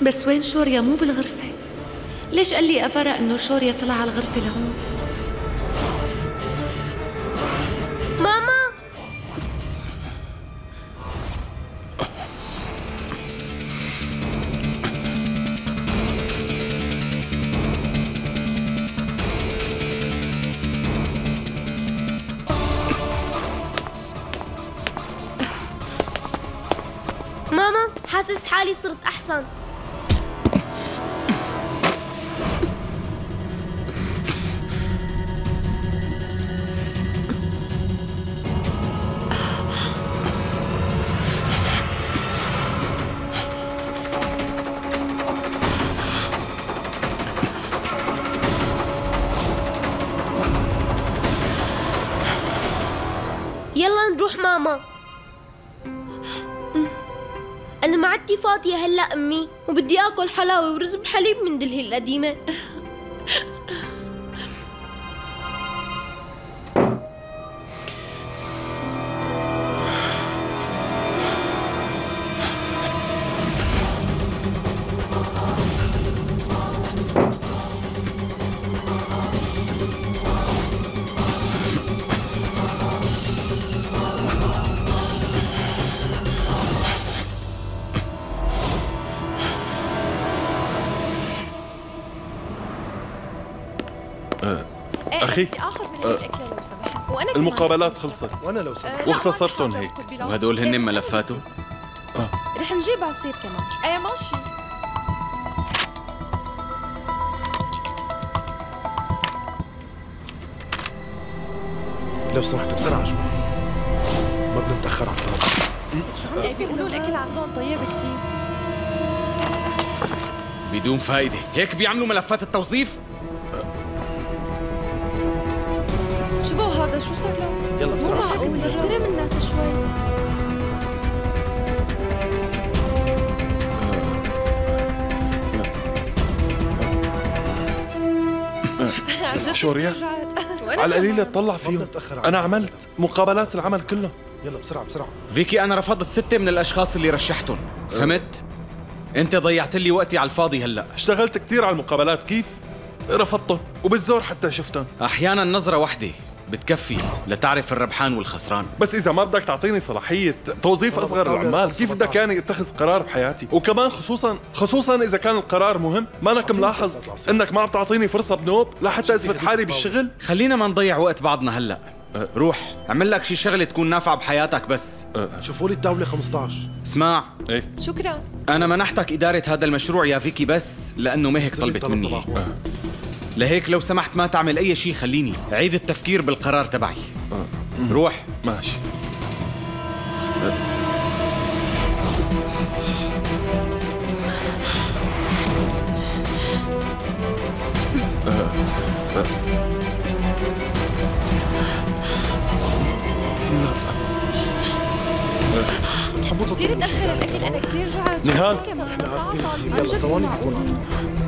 بس وين شوريا؟ مو بالغرفة. ليش قال لي أفرق إنه شوريا طلع على الغرفة لهون؟ ماما ماما حاسس حالي صرت أحسن. يلا نروح ماما. أنا معدتي فاضية هلا أمي، وبدي آكل حلاوة ورز بحليب من دلهي القديمة. أخي آخر من هاي الأكلة لو سمحت. وأنا المقابلات خلصت وانا لو سمحت واختصرتهم هيك. وهدول هن ملفاته؟ رح نجيب عصير كمان. ايه ماشي. لو سمحت بسرعه شوي، ما بدنا نتاخر على الطلب. ايه بيقولوا الأكل عندهم طيب كتير. بدون فايدة، هيك بيعملوا ملفات التوظيف؟ شو بو هذا؟ شو صار له؟ يلا مو بسرعه معقول، احترم الناس شوي. شوريا على القليلة اطلع فيهم. أنا عملت مقابلات العمل كلها. يلا بسرعه بسرعه. فيكي أنا رفضت 6 من الأشخاص اللي رشحتهم، فهمت؟ أنت ضيعت لي وقتي على الفاضي هلأ. اشتغلت كتير على المقابلات، كيف؟ رفضتهم وبالزور حتى شفتهم. أحياناً نظرة واحدة بتكفي لتعرف الربحان والخسران. بس إذا ما بدك تعطيني صلاحية توظيف أصغر العمال، كيف بدك يعني اتخذ قرار بحياتي؟ وكمان خصوصاً إذا كان القرار مهم، مانك ملاحظ إنك ما عم تعطيني فرصة بنوب لحتى أثبت حالي بالشغل؟ خلينا ما نضيع وقت بعضنا هلأ. روح اعمل لك شي شغلة تكون نافعة بحياتك بس. شوفوا لي الطاوله 15. اسمع، إيه شكرا. أنا منحتك إدارة هذا المشروع يا فيكي بس لأنه مهك طلبت مني هيك. لهيك لو سمحت ما تعمل أي شي، خليني عيد التفكير بالقرار تبعي. روح. ماشي. بتحبوا كثير تطلبوا تأخر الأكل، أنا كثير جوعت. نهال احنا اسفين كثير، يلا ثواني بيكون عندكم.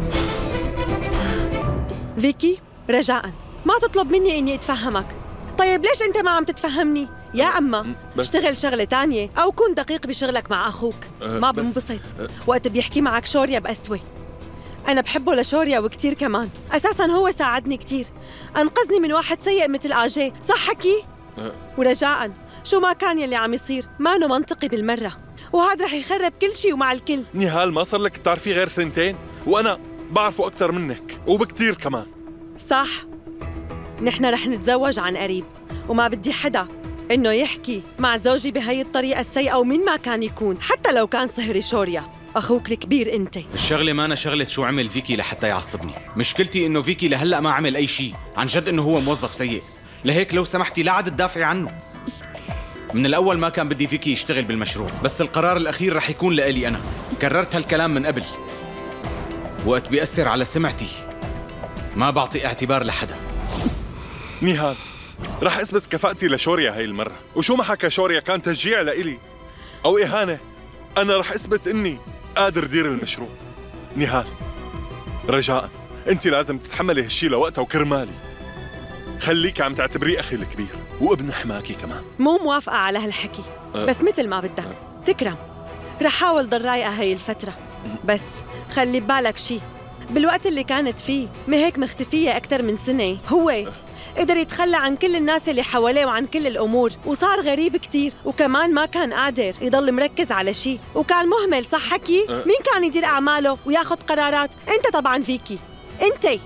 فيكي رجاء ما تطلب مني اني اتفهمك. طيب ليش انت ما عم تتفهمني؟ يا اما اشتغل شغله تانية او كن دقيق بشغلك مع اخوك. ما بنبسط وقت بيحكي معك شوريا بقسوه. انا بحبه لشوريا وكتير كمان، اساسا هو ساعدني كتير، انقذني من واحد سيء مثل اجي، صح حكي؟ ورجاء شو ما كان يلي عم يصير ما انه منطقي بالمره، وهذا رح يخرب كل شيء ومع الكل. نهال ما صار لك بتعرفيه غير 2 سنين، وأنا بعرفه أكثر منك وبكتير كمان. صح، نحن رح نتزوج عن قريب، وما بدي حدا إنه يحكي مع زوجي بهي الطريقة السيئة ومين ما كان يكون، حتى لو كان صهري شوريا، أخوك الكبير أنت. الشغلة ما أنا شغلة شو عمل فيكي لحتى يعصبني، مشكلتي إنه فيكي لهلأ ما عمل أي شيء، عن جد إنه هو موظف سيء، لهيك لو سمحتي لا عاد تدافعي عنه. من الأول ما كان بدي فيكي يشتغل بالمشروع، بس القرار الأخير رح يكون لإلي أنا، كررت هالكلام من قبل. وقت بيأثر على سمعتي ما بعطي اعتبار لحدا. نهال رح اثبت كفاءتي لشوريا هاي المرة، وشو ما حكى شوريا كان تشجيع لإلي أو إهانة، أنا رح اثبت إني قادر دير المشروع. نهال رجاء أنت لازم تتحملي هالشي لوقتها وكرمالي. خليك عم تعتبريه أخي الكبير وابن حماكي كمان. مو موافقة على هالحكي، بس مثل ما بدك تكرم. رح حاول ضل رايقة هاي الفترة، بس خلي ببالك شي، بالوقت اللي كانت فيه مهيك مختفية أكتر من سنة، هو قدر يتخلى عن كل الناس اللي حواليه وعن كل الأمور، وصار غريب كتير، وكمان ما كان قادر يضل مركز على شي، وكان مهمل. صح حكي؟ مين كان يدير أعماله وياخد قرارات؟ أنت طبعاً فيكي، أنت.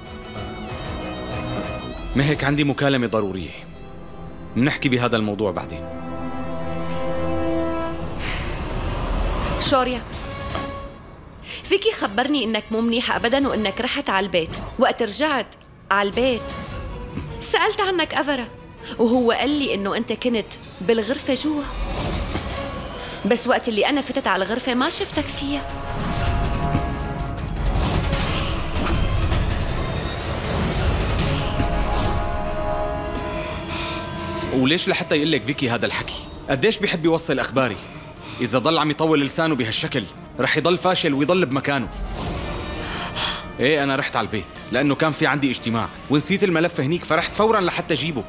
مهيك عندي مكالمة ضرورية، منحكي بهذا الموضوع بعدين. شوريا، فيكي خبرني إنك مو منيحة أبداً وإنك رحت على البيت. وقت رجعت على البيت سألت عنك أفرا، وهو قال لي إنه أنت كنت بالغرفة جوا، بس وقت اللي أنا فتت على الغرفة ما شفتك فيها. وليش لحتى يقول لك فيكي هذا الحكي؟ قديش بيحب يوصل أخباري؟ إذا ضل عم يطول لسانه بهالشكل رح يضل فاشل ويضل بمكانه. ايه أنا رحت على البيت لأنه كان في عندي اجتماع ونسيت الملف هنيك، فرحت فوراً لحتى أجيبه.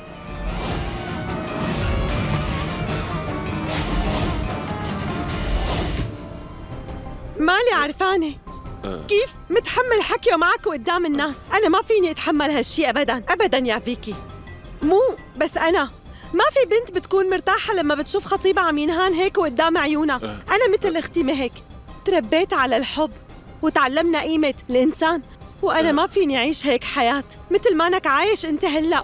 مالي عرفانة كيف متحمل حكيه معك قدام الناس. أنا ما فيني أتحمل هالشي أبداً أبداً يا فيكي. مو بس أنا، ما في بنت بتكون مرتاحة لما بتشوف خطيبها عم ينهان هيك قدام عيونها. أنا مثل أختي مهيك تربيت على الحب وتعلمنا قيمة الإنسان، وأنا ما فيني أعيش هيك حياة مثل ما أنك عايش أنت هلأ.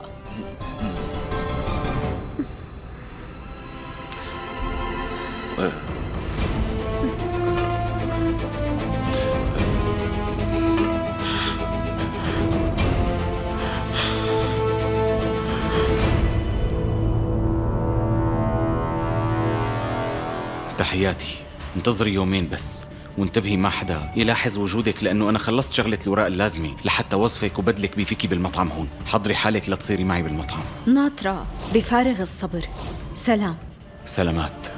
تحياتي، انتظري يومين بس وانتبهي ما حدا يلاحظ وجودك، لأنه أنا خلصت شغلة الوراق اللازمة لحتى وظفك وبدلك بفيكي بالمطعم هون. حضري حالك لتصيري معي بالمطعم. ناطرة بفارغ الصبر. سلام. سلامات.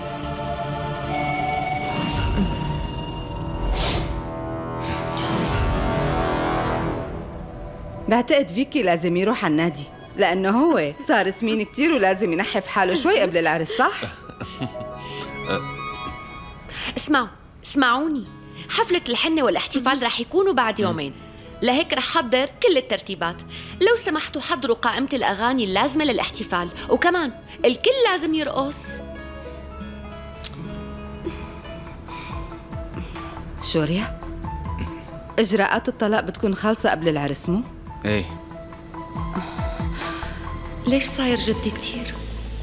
بعتقد فيكي لازم يروح على النادي، لأنه هو صار سمين كتير ولازم ينحف حاله شوي قبل العرس، صح؟ اسمعوني، حفلة الحنة والاحتفال رح يكونوا بعد يومين، لهيك رح حضر كل الترتيبات. لو سمحتوا حضروا قائمة الأغاني اللازمة للاحتفال، وكمان الكل لازم يرقص. شوريا، إجراءات الطلاق بتكون خالصة قبل العرس مو؟ ايه. ليش صاير جدي كتير؟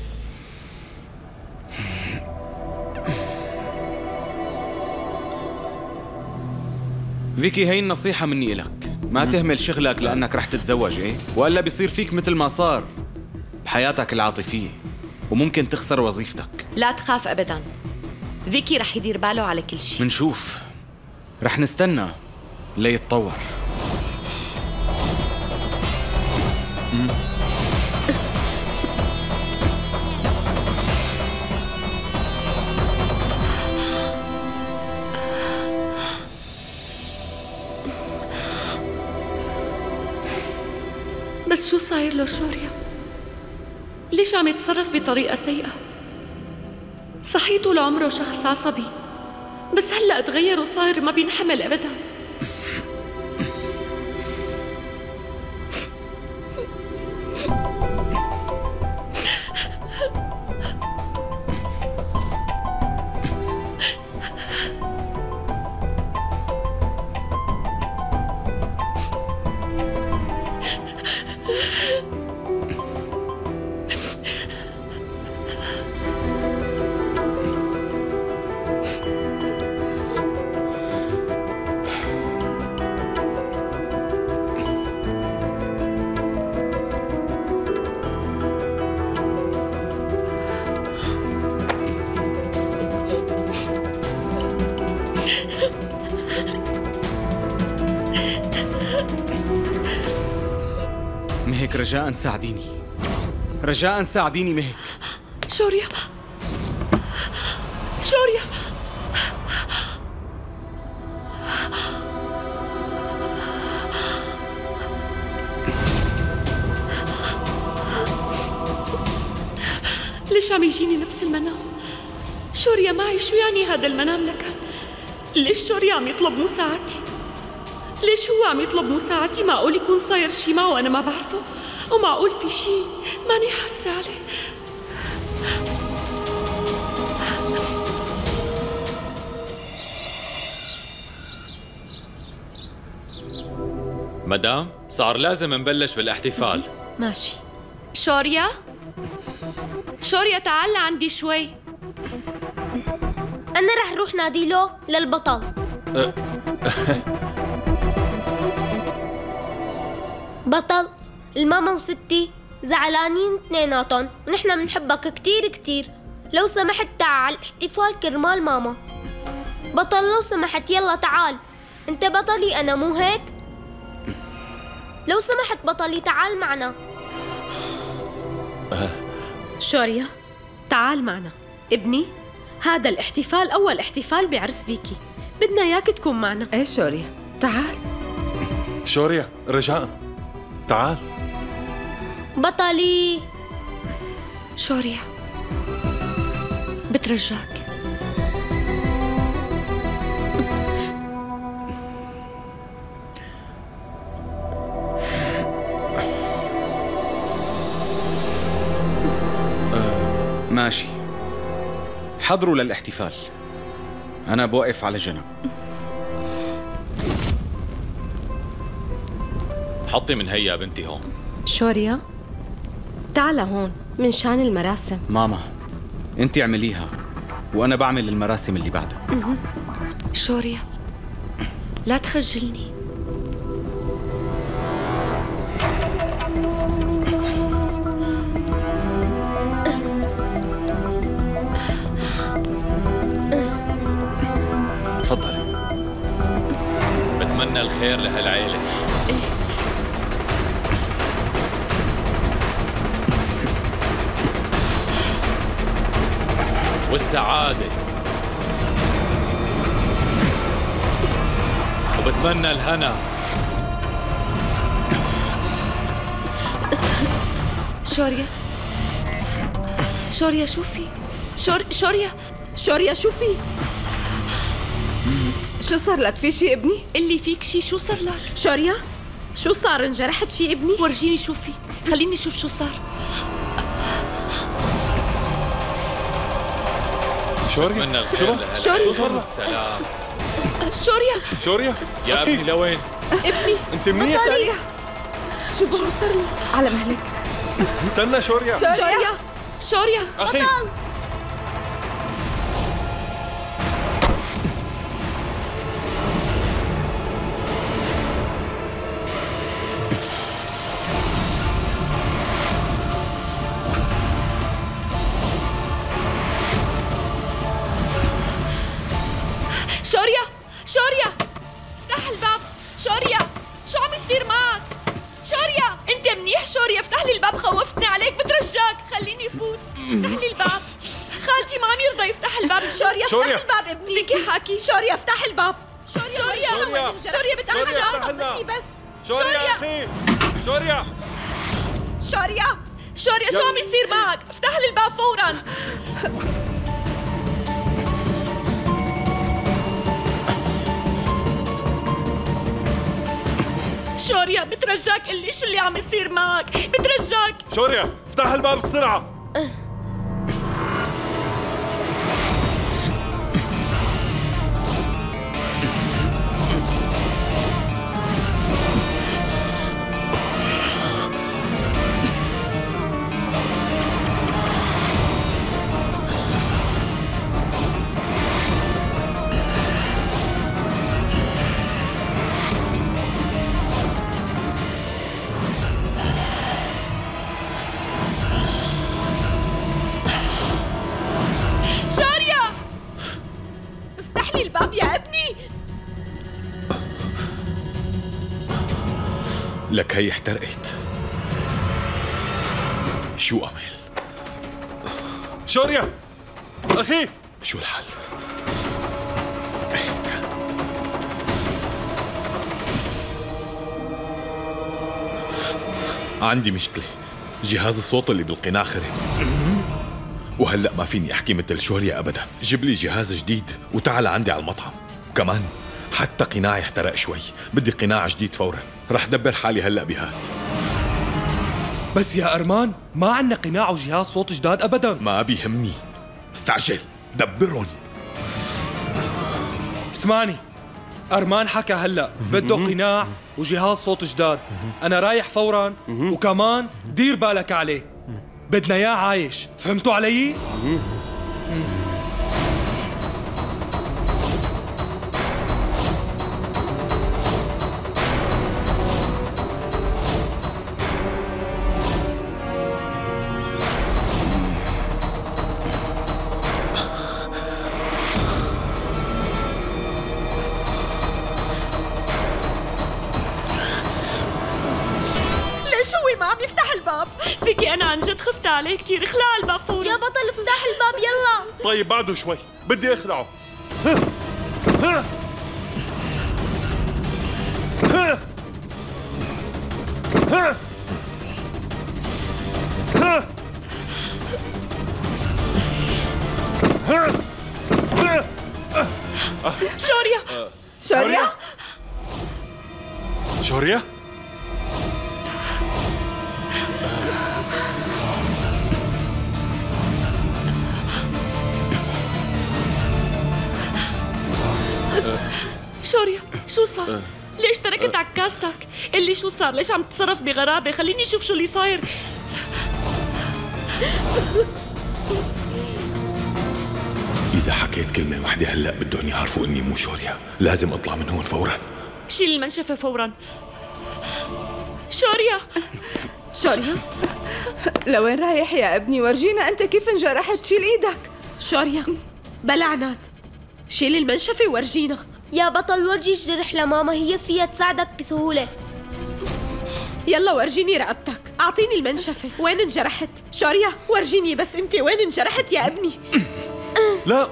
فيكي هي النصيحة مني إلك، ما تهمل شغلك لأنك رح تتزوج، إيه؟ وإلا بيصير فيك مثل ما صار بحياتك العاطفية، وممكن تخسر وظيفتك. لا تخاف أبداً، فيكي رح يدير باله على كل شيء. منشوف، رح نستنى ليتطور. بس شو صاير له شوريا؟ ليش عم يتصرف بطريقة سيئة؟ صحيح طول عمره شخص عصبي، بس هلأ تغير وصاير ما بينحمل أبداً. مهيك رجاءً ساعديني، رجاءً ساعديني مهيك. شوريا، شوريا، ليش عم يجيني نفس المنام؟ شوريا معي، شو يعني هذا المنام لكان؟ ليش شوريا عم يطلب مساعدتي؟ ليش هو عم يطلب مساعدتي؟ معقول يكون صاير شي معه وأنا ما بعرفه؟ ومعقول في شي ماني حاسة عليه؟ مدام صار لازم نبلش بالاحتفال. ماشي. شوريا تعال لعندي شوي. أنا رح روح ناديله للبطل. بطل، الماما وستي زعلانين اثنيناتهم ونحن بنحبك كتير كتير. لو سمحت تعال احتفال كرمال ماما. بطل لو سمحت يلا تعال، انت بطلي أنا مو هيك؟ لو سمحت بطلي تعال معنا. شوريا تعال معنا ابني، هذا الاحتفال أول احتفال بعرس فيكي، بدنا إياك تكون معنا. ايه شوريا تعال. شوريا رجاء تعال. بطلي. شوريا بترجاك. ماشي، حضروا للاحتفال، أنا بوقف على جنب. حطي من هيا بنتي هون. شوريا تعال هون من شان المراسم. ماما أنت اعمليها وأنا بعمل المراسم اللي بعدها. شوريا لا تخجلني. تفضلي. بتمنى الخير لهالعيلة. والسعادة، وبتمنى الهنا. شوريا شوفي. شوريا شوفي. شو صار لك؟ في شي ابني؟ اللي فيك شي، شو صار لك؟ شوريا شو صار؟ انجرحت شي ابني؟ ورجيني شوفي، خليني اشوف شو صار. شوريا بتمنى الخير لهالعيلة والسلام. شوريا يا ابني لوين؟ ابني انت منيح؟ شوريا شو صار لي؟ على مهلك. استنى شوريا. شوريا اخي شوريا افتح الباب. شوريا شو عم يصير معك؟ شوريا انت منيح؟ شوريا افتح لي الباب، خوفتني عليك، بترجاك خليني فوت. افتح لي الباب. خالتي ما عم يرضى يفتح الباب. شوريا افتح الباب ابني. فيكي حاكي. شوريا افتح الباب. شوريا بترجاك مني بس. شوريا اخي. شوريا شو عم يصير معك؟ افتح لي الباب فورا. شوريا بترجاك قلي شو اللي عم يصير معك، بترجاك. شوريا افتح الباب بسرعة. لك هي احترقت. شو أعمل؟ شوريا أخي شو الحل؟ عندي مشكلة، جهاز الصوت اللي بالقناع خرب وهلأ ما فيني أحكي مثل شوريا أبدا. جيب لي جهاز جديد وتعال عندي على المطعم. وكمان حتى قناعي احترق شوي. بدي قناع جديد فورا. رح دبر حالي هلأ بها. بس يا أرمان ما عنا قناع وجهاز صوت جداد أبدا. ما بيهمني، استعجل دبرهم. اسمعني، أرمان حكى هلأ بده قناع وجهاز صوت جداد. أنا رايح فورا، وكمان دير بالك عليه، بدنا إياه عايش. فهمتوا علي؟ ما عم يفتح الباب. فيكي أنا عن جد خفت عليه كثير. اخلع الباب فورا يا بطل، افتح الباب يلا. طيب بعده شوي، بدي اخلعه. شوريا شوريا شوريا شوريا، شو صار؟ ليش تركت عكاستك؟ قلي شو صار؟ ليش عم تتصرف بغرابة؟ خليني اشوف شو اللي صاير. إذا حكيت كلمة واحدة هلأ بدهم يعرفوا إني مو شوريا. لازم أطلع من هون فورا. شيل المنشفة فورا. شوريا شوريا، لوين رايح يا ابني؟ ورجينا أنت كيف انجرحت. شيل إيدك. شوريا بلعنات، شيل المنشفة ورجينا. يا بطل ورجي الجرح لماما، هي فيها تساعدك بسهولة. يلا ورجيني رقبتك، أعطيني المنشفة. وين انجرحت؟ شوريا ورجيني بس أنت وين انجرحت يا ابني؟ لا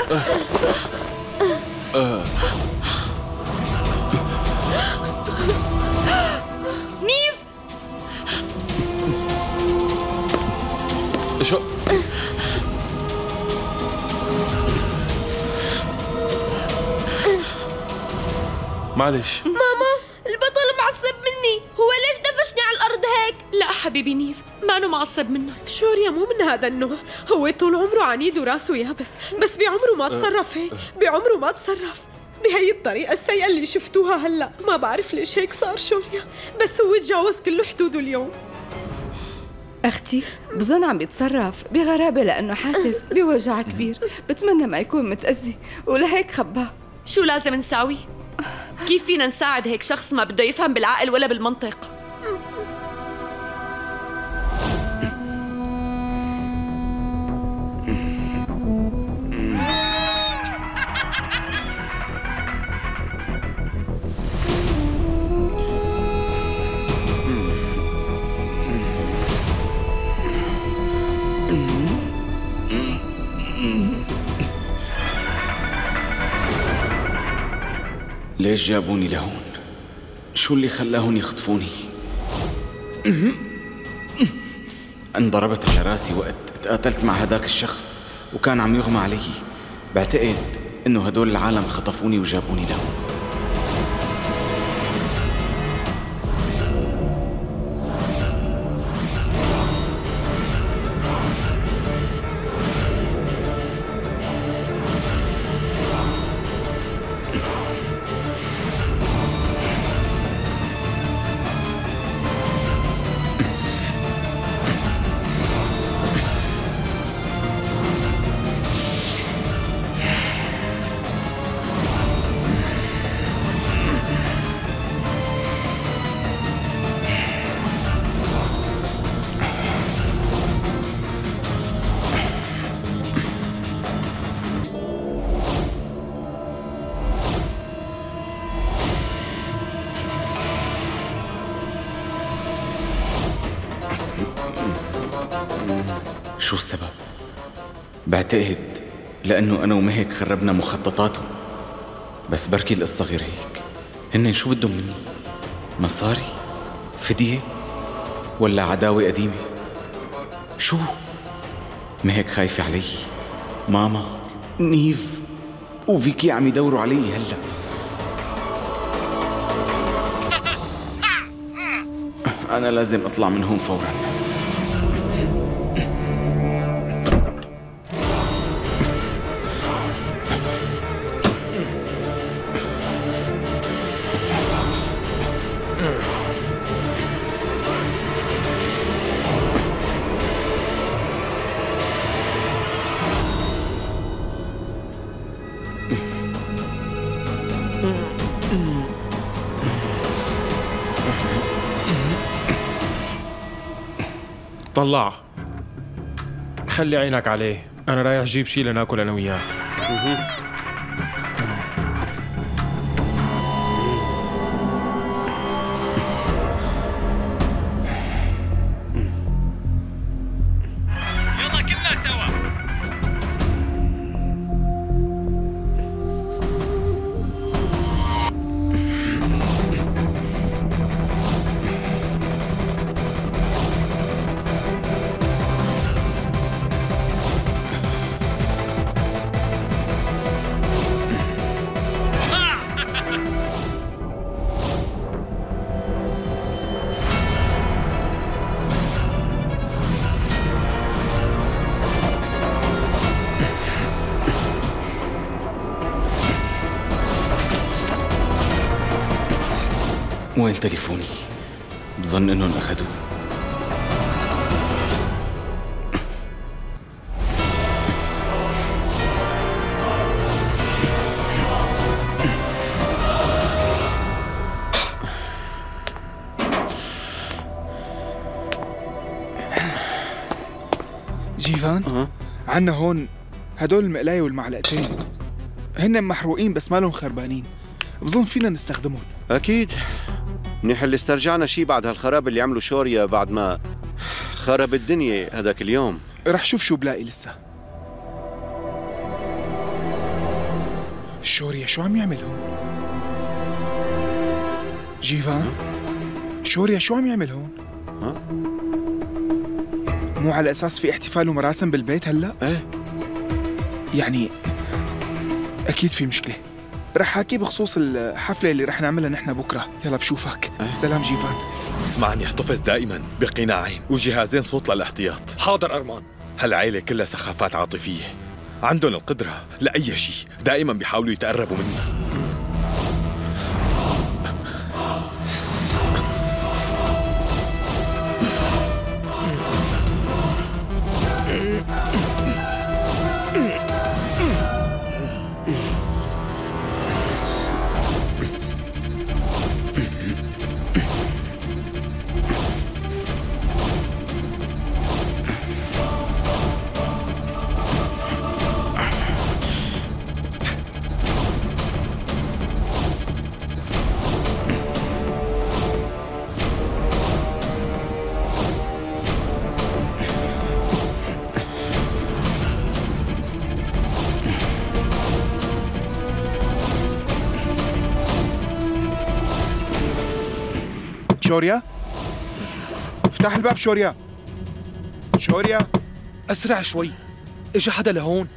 نيف شو معلش. ماما البطل معصب مني، هو ليش دفشني على الأرض هيك؟ لا حبيبي نيف، مانو معصب منك. شوريا مو من هذا النوع، هو طول عمره عنيد وراسه يابس، بس بعمره ما تصرف هيك، بعمره ما تصرف بهي الطريقة السيئة اللي شفتوها هلأ. ما بعرف ليش هيك صار شوريا، بس هو تجاوز كل حدوده اليوم. أختي بظن عم بيتصرف بغرابة لأنه حاسس بوجع كبير، بتمنى ما يكون متأذي ولهيك خباه. شو لازم نساوي؟ كيف فينا نساعد هيك شخص ما بده يفهم بالعقل ولا بالمنطق؟ ليش جابوني لهون؟ شو اللي خلاهم يخطفوني؟ انضربت على راسي وقت تقاتلت مع هداك الشخص وكان عم يغمى علي. بعتقد انه هدول العالم خطفوني وجابوني لهون. شو السبب؟ بعتقد لأنه أنا ومهك خربنا مخططاته. بس بركي القصة غير هيك. هن شو بدهم مني؟ مصاري؟ فدية؟ ولا عداوة قديمة؟ شو؟ مهك خايفة علي، ماما، نيف، وفيكي عم يدوروا علي هلا. أنا لازم أطلع من هون فوراً. طلع، خلي عينك عليه، أنا رايح أجيب شي لناكل أنا وياك. يلا كلنا سوا. وين تليفوني؟ بظن انهم اخذوه. جيفان، عنا هون هدول المقلاية والمعلقتين، هن محروقين بس مالهم خربانين، بظن فينا نستخدمهم. أكيد، منيح اللي استرجعنا شي بعد هالخراب اللي عملوا شوريا بعد ما خرب الدنيا هذاك اليوم. رح شوف شو بلاقي لسه. شوريا شو عم يعمل هون؟ جيفان، شوريا شو عم يعمل هون؟ مو على أساس في احتفال ومراسم بالبيت هلأ؟ ايه يعني أكيد في مشكلة. رح حاكي بخصوص الحفلة اللي رح نعملها نحن بكرة. يلا بشوفك. سلام جيفان. اسمعني، احتفظ دائما بقناعين وجهازين صوت للاحتياط. حاضر أرمان. هالعيلة كلها سخافات عاطفية، عندهم القدرة لأي شيء، دائما بيحاولوا يتقربوا مني. شوريا، افتح الباب. شوريا، شوريا، أسرع شوي، إجا حدا لهون.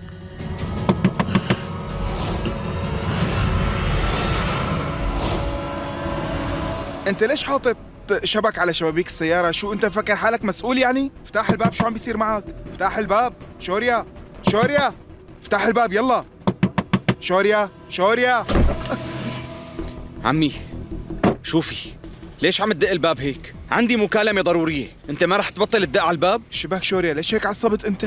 انت ليش حاطط شبك على شبابيك السيارة؟ شو انت مفكر حالك مسؤول يعني؟ افتح الباب، شو عم بيصير معك؟ افتح الباب. شوريا، شوريا، افتح الباب يلا. شوريا، شوريا. عمي شوفي، ليش عم تدق الباب هيك؟ عندي مكالمة ضرورية، انت ما رح تبطل تدق على الباب؟ شباك شوريا، ليش هيك عصبت انت؟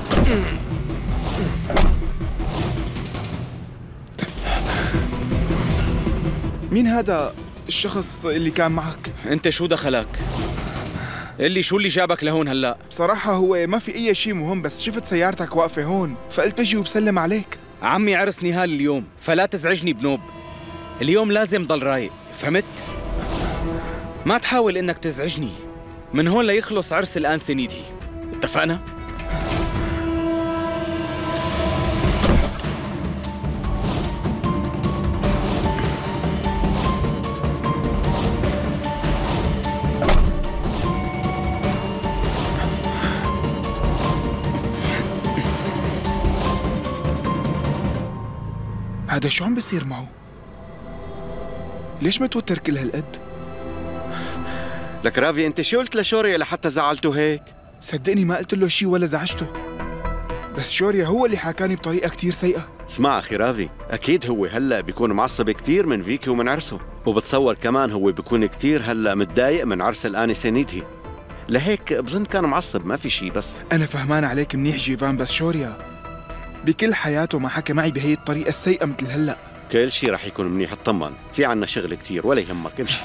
مين هذا الشخص اللي كان معك؟ انت شو دخلك؟ اللي شو اللي جابك لهون هلا؟ بصراحة هو ما في أي شيء مهم، بس شفت سيارتك واقفة هون فقلت بجي وبسلم عليك. عمي عرس نهال اليوم، فلا تزعجني بنوب. اليوم لازم ضل رايق، فهمت؟ ما تحاول انك تزعجني، من هون ليخلص عرس الآنسة نيدي، اتفقنا؟ هذا شو عم بيصير معه؟ ليش متوتر كل هالقد؟ لك رافي انت شو قلت لشوريا لحتى زعلته هيك؟ صدقني ما قلت له شيء ولا زعجته، بس شوريا هو اللي حاكاني بطريقة كتير سيئة. اسمع أخي رافي، أكيد هو هلأ بيكون معصب كتير من فيكي ومن عرسه، وبتصور كمان هو بيكون كتير هلأ متضايق من عرس الآنسة نيدهي، لهيك بظن كان معصب، ما في شيء. بس أنا فهمان عليك منيح جيفان، بس شوريا بكل حياته ما حكى معي بهي الطريقة السيئة مثل هلأ. كل شيء رح يكون منيح، اطمن، في عنا شغل كتير ولا يهمك، امشي.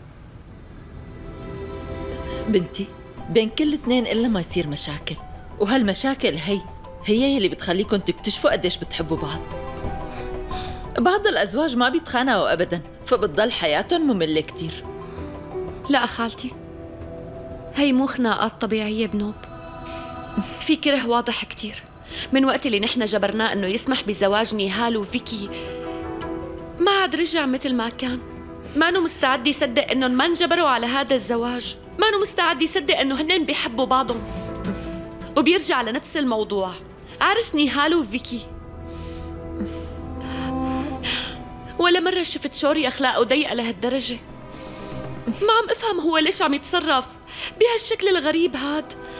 بنتي بين كل اثنين إلا ما يصير مشاكل، وهالمشاكل هي اللي بتخليكم تكتشفوا قديش بتحبوا بعض. بعض الأزواج ما بيتخانقوا أبداً، فبتضل حياتهم مملة كتير. لا خالتي، هي مو خناقات طبيعية بنوب، في كره واضح كتير. من وقت اللي نحن جبرناه إنه يسمح بزواج نيهال وفيكي ما عاد رجع مثل ما كان. مانو مستعد يصدق إنهم ما انجبروا على هذا الزواج، مانو مستعد يصدق إنه هنن بيحبوا بعضهم. وبيرجع لنفس الموضوع، عرس نيهال وفيكي. ولا مرة شفت شوري أخلاقه ضيقة لهالدرجة. ما عم أفهم هو ليش عم يتصرف بهالشكل الغريب هاد.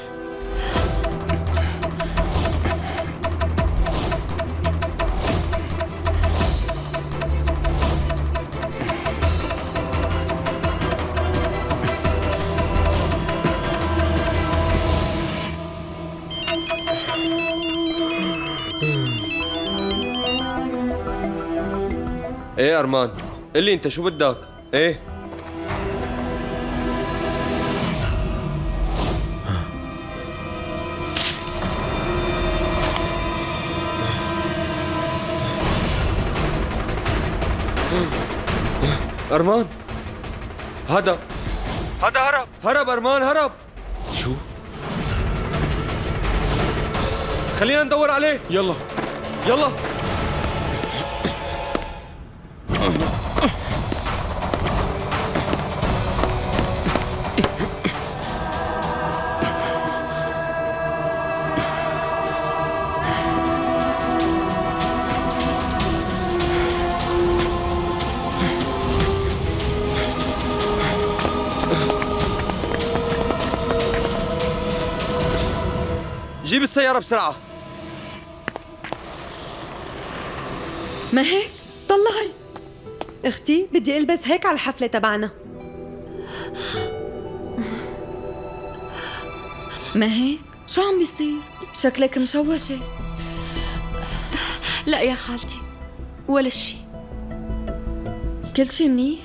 ايه ارمان، قلي انت شو بدك؟ ايه ارمان، هذا هرب ارمان، هرب. شو؟ خلينا ندور عليه. يلا يلا. جيب السيارة بسرعة. ما هيك؟ طلعي اختي، بدي البس هيك على الحفلة تبعنا. ما هيك؟ شو عم بيصير؟ شكلك مشوشة. لا يا خالتي، ولا شي، كل شي منيح.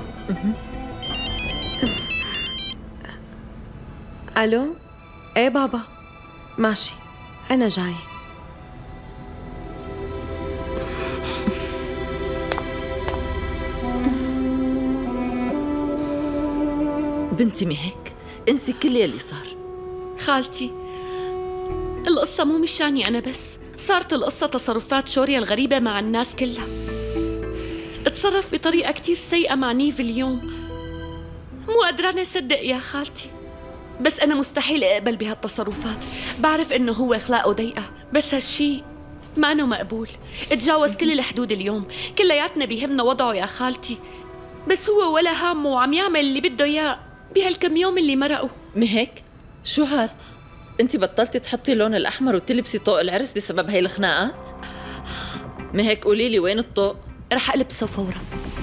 الو، ايه بابا، ماشي أنا جاي. بنتي مهك، انسي كل يلي صار. خالتي، القصة مو مشاني أنا بس، صارت القصة تصرفات شوريا الغريبة مع الناس كلها. اتصرف بطريقة كتير سيئة مع نيف اليوم، مو قدرانة أصدق يا خالتي. بس أنا مستحيل أقبل بهالتصرفات، بعرف إنه هو أخلاقه ضيقة، بس هالشي مانو مقبول. اتجاوز كل الحدود اليوم، كلياتنا بيهمنا وضعه يا خالتي، بس هو ولا هامه وعم يعمل اللي بده إياه بهالكم يوم اللي مرقوا. مهك، شو هاد؟ انتي بطلتي تحطي اللون الأحمر وتلبسي طوق العرس بسبب هاي الخناقات؟ مهك قولي لي وين الطوق؟ رح ألبسه فورا.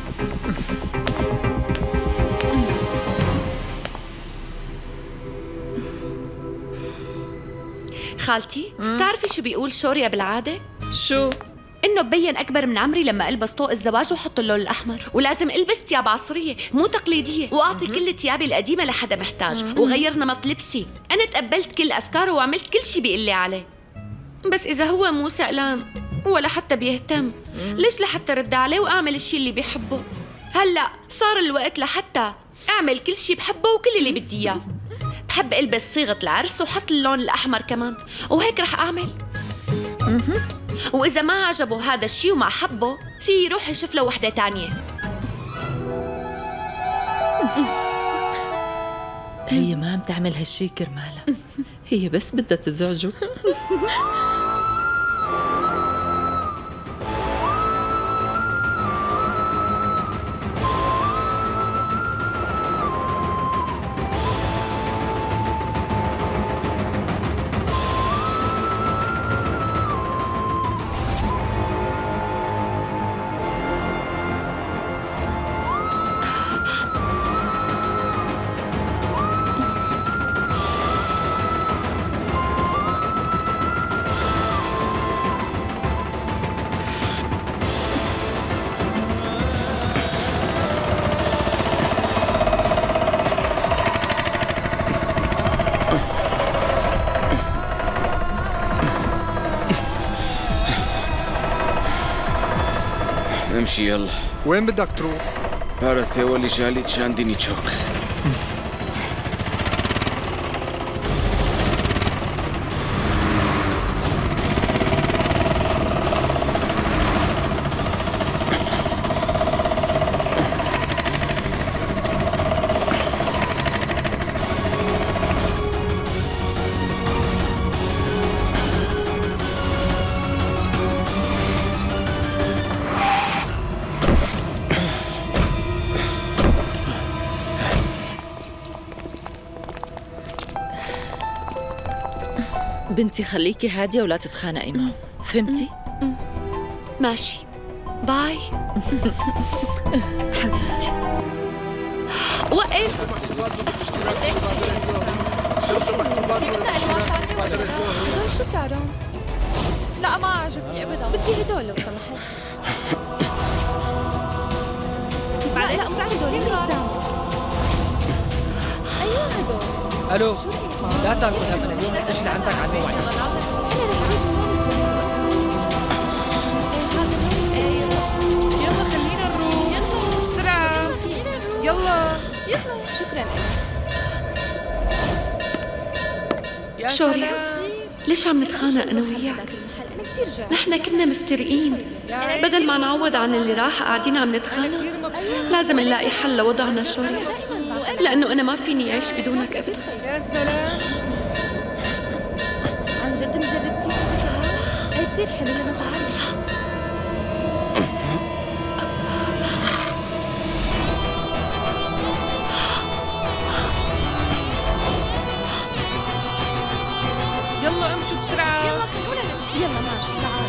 خالتي، بتعرفي شو بيقول شوريا بالعادة؟ شو؟ إنه ببين أكبر من عمري لما ألبس طوق الزواج وحط اللون الأحمر، ولازم ألبس ثياب عصرية مو تقليدية، وأعطي كل ثيابي القديمة لحدا محتاج، وغير نمط لبسي. أنا تقبلت كل أفكاره وعملت كل شي بيقول لي عليه. بس إذا هو مو سألان ولا حتى بيهتم، ليش لحتى رد عليه وأعمل الشي اللي بيحبه؟ هلأ صار الوقت لحتى أعمل كل شي بحبه وكل اللي بدي إياه. بحب ألبس صيغة العرس وحط اللون الأحمر كمان، وهيك رح أعمل. وإذا ما عجبه هذا الشي وما حبه، في يروح يشوف له وحدة تانية. هي ما عم تعمل هالشي كرمالها، هي بس بدها تزعجه. امشي يلا. وين بدك تروح؟ بارث واللي شالت شان ديني تشوك. بنتي خليكي هادية ولا تتخانقي معه، فهمتي؟ ماشي، باي. حبيبتي وقف. شو سعرهم؟ لا ما عجبني ابدا، بدي هدول لو سمحت. بعدين السعر كثير غالي. ايوه هدول. الو، لا تاكل ابدا اليوم، رح تشيل عندك على الموعد. يلا خلينا نروح، يلا بسرعة، يلا شكرا. شوريا، ليش عم نتخانق أنا وياك؟ نحن كنا مفترقين، بدل ما نعوض عن اللي راح قاعدين عم نتخانق. لازم نلاقي حل لوضعنا شوريا، لأنه أنا ما فيني أعيش بدونك أبدا. يا سلام، عن جد مجربتي هي كثير حلوة. يلا امشوا بسرعة. يلا خلونا نمشي. يلا ماشي تعال.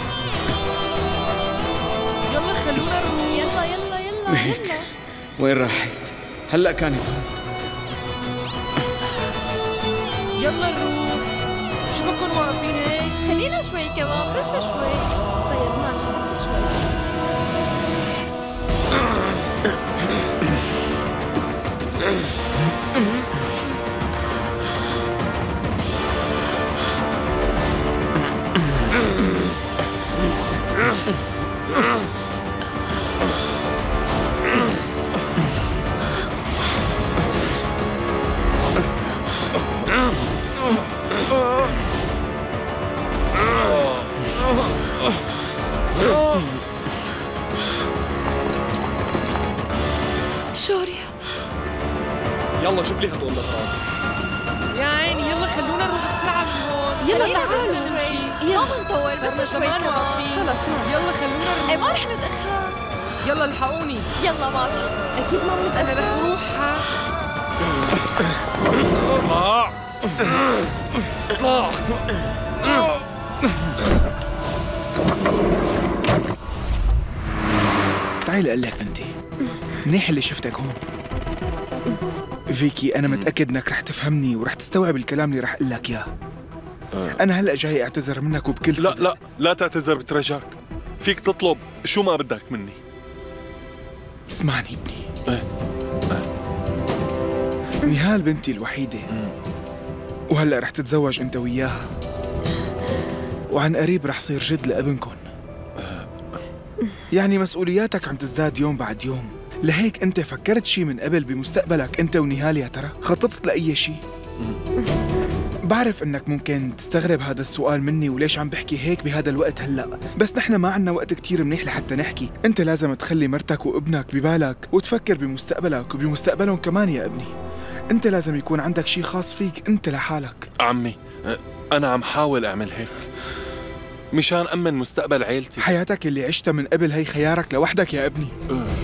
يلا خلونا نروح. يلا يلا يلا مهيك يلا. وين راحت؟ هلا كانت هون. يلا نروح. شو بكون واقفين هيك؟ خلينا شوي كمان، بس شوي. طيب ماشي بس شوي. شوريا، يلا جيب لي هدول الاغراض. يا عيني يلا خلونا نروح بسرعة من هون. يلا تعالوا شوي، ما بنطول بس شوي كمان. خلص ماشي. يلا خلونا نروح. ايه ما رح نتأخر. يلا الحقوني. يلا ماشي، أكيد ما بنتأخر. أنا رح أروح. اطلع اطلع. تعالي اقول لك بنتي، منيح اللي شفتك هون. فيكي أنا متأكد إنك رح تفهمني ورح تستوعب الكلام اللي رح أقول لك إياه. أنا هلأ جاي أعتذر منك وبكل صدق. لا لا تعتذر، بترجاك. فيك تطلب شو ما بدك مني. اسمعني ابني. نهال بنتي الوحيدة، وهلأ رح تتزوج أنت وياها، وعن قريب رح صير جد لابنكم. يعني مسؤولياتك عم تزداد يوم بعد يوم. لهيك أنت فكرت شي من قبل بمستقبلك أنت ونهال يا ترى؟ خططت لأي شي؟ بعرف إنك ممكن تستغرب هذا السؤال مني وليش عم بحكي هيك بهذا الوقت هلأ، بس نحن ما عنا وقت كتير منيح لحتى نحكي. أنت لازم تخلي مرتك وابنك ببالك وتفكر بمستقبلك وبمستقبلهم كمان يا ابني. أنت لازم يكون عندك شي خاص فيك أنت لحالك. عمي، أنا عم حاول أعمل هيك مشان أمن مستقبل عيلتي. حياتك اللي عشتها من قبل هي خيارك لوحدك يا ابني.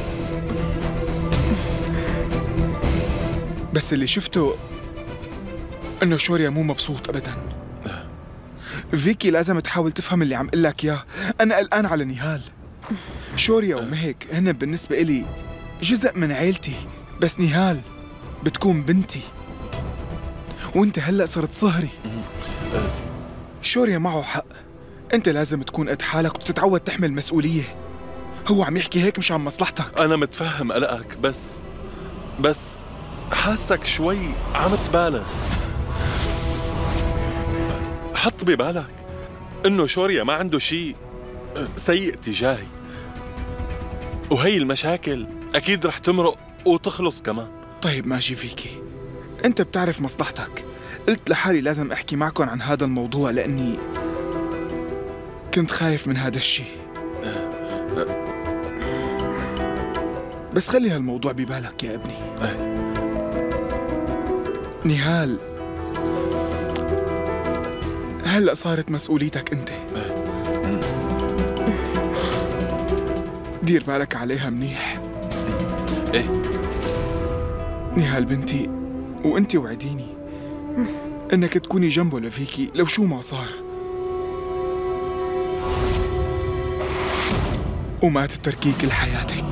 بس اللي شفته انه شوريا مو مبسوط ابدا. فيكي لازم تحاول تفهم اللي عم قل لك اياه. انا قلقان على نهال. شوريا ومهك هن بالنسبه إلي جزء من عيلتي، بس نهال بتكون بنتي، وانت هلا صرت صهري. شوريا معه حق، انت لازم تكون قد حالك وتتعود تحمل مسؤوليه. هو عم يحكي هيك مش عن مصلحتك. انا متفهم قلقك، بس حاسك شوي عم تبالغ. حط ببالك انه شوريا ما عنده شيء سيء تجاهي. وهي المشاكل أكيد رح تمرق وتخلص كمان. طيب ماشي فيكي، أنت بتعرف مصلحتك. قلت لحالي لازم أحكي معكم عن هذا الموضوع لأني كنت خايف من هذا الشيء. بس خلي هالموضوع ببالك يا ابني. نهال هلأ صارت مسؤوليتك أنت. دير بالك عليها منيح. ايه نهال بنتي، وأنت وعديني إنك تكوني جنبه لفيكي لو شو ما صار، وما تتركيه كل حياتك.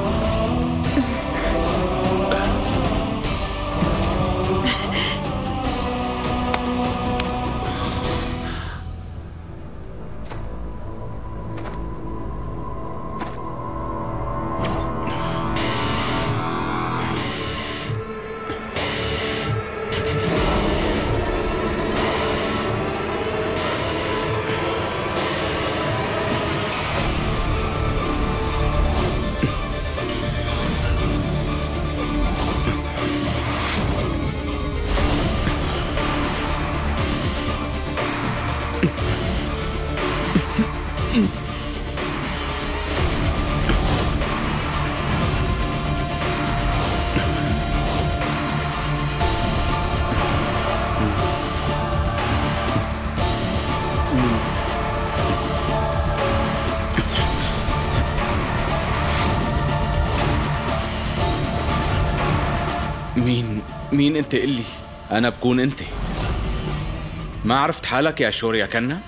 مين انت؟ قلي انا بكون انت. ما عرفت حالك يا شوريا كنا؟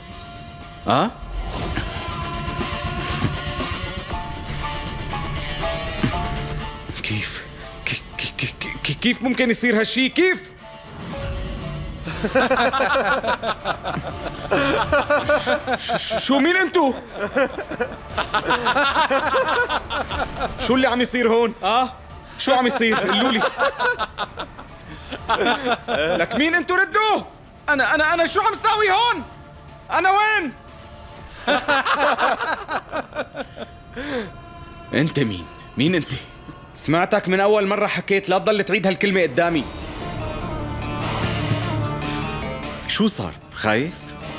كيف ممكن يصير هالشي؟ كيف؟ شو مين انتو؟ شو اللي عم يصير هون؟ شو عم يصير؟ قلولي. لك مين انتو؟ ردوا. انا شو عم ساوي هون؟ انا وين؟ انت مين؟ مين انت؟ سمعتك من اول مرة حكيت، لا تضل تعيد هالكلمة قدامي. شو صار؟ خايف؟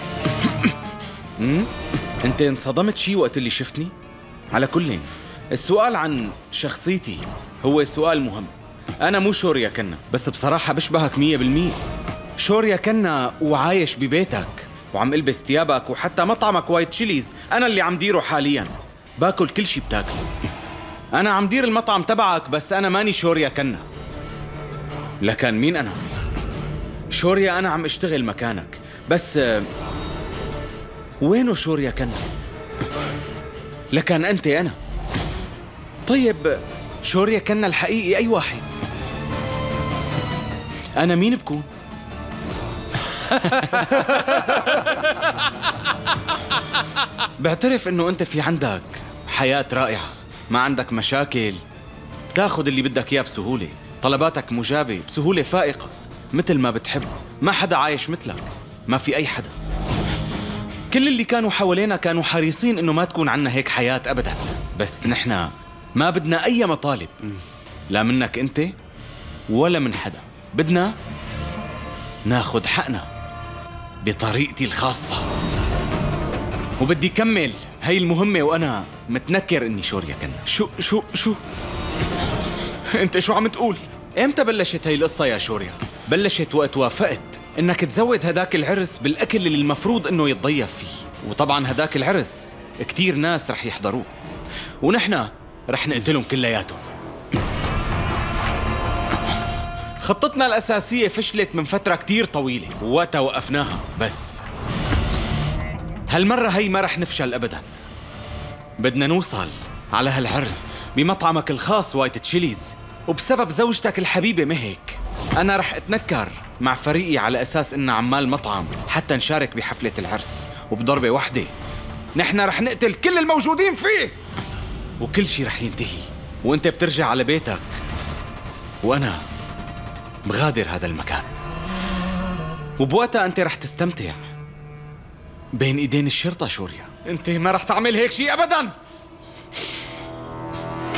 انت انصدمت شي وقت اللي شفتني؟ على كلين السؤال عن شخصيتي هو سؤال مهم. أنا مو شوريا كنا، بس بصراحة بشبهك 100%. شوريا كنا وعايش ببيتك وعم البس ثيابك، وحتى مطعمك وايت تشيليز أنا اللي عم ديره حالياً، باكل كل شي بتاكله. أنا عم دير المطعم تبعك، بس أنا ماني شوريا كنا. لكن مين أنا؟ شوريا أنا عم اشتغل مكانك، بس وينه شوريا كنا؟ لكن أنت أنا. طيب شوريا كنا الحقيقي أي واحد؟ أنا مين بكون؟ بعترف إنه أنت في عندك حياة رائعة، ما عندك مشاكل، تاخد اللي بدك إياه بسهولة، طلباتك مجابة بسهولة فائقة مثل ما بتحب، ما حدا عايش مثلك، ما في أي حدا. كل اللي كانوا حوالينا كانوا حريصين إنه ما تكون عنا هيك حياة أبداً، بس نحنا ما بدنا أي مطالب، لا منك أنت ولا من حدا. بدنا ناخد حقنا بطريقتي الخاصة، وبدي كمل هاي المهمة وأنا متنكر إني شوريا كنا. شو أنت شو عم تقول؟ إمتى بلشت هاي القصة يا شوريا؟ بلشت وقت وافقت إنك تزود هداك العرس بالأكل اللي المفروض إنه يتضيف فيه، وطبعاً هداك العرس كتير ناس رح يحضروه، ونحنا رح نقتلهم كلياتهم. خطتنا الأساسية فشلت من فترة كتير طويلة ووقتها وقفناها، بس هالمرة هي ما رح نفشل أبداً. بدنا نوصل على هالعرس بمطعمك الخاص وايت تشيليز، وبسبب زوجتك الحبيبة مهيك أنا رح أتنكر مع فريقي على أساس إن عمال مطعم حتى نشارك بحفلة العرس، وبضربة واحدة نحن رح نقتل كل الموجودين فيه، وكل شي رح ينتهي، وانت بترجع على بيتك وانا بغادر هذا المكان، وبوقتها انت رح تستمتع بين ايدين الشرطة. شوريا انت ما رح تعمل هيك شي ابدا.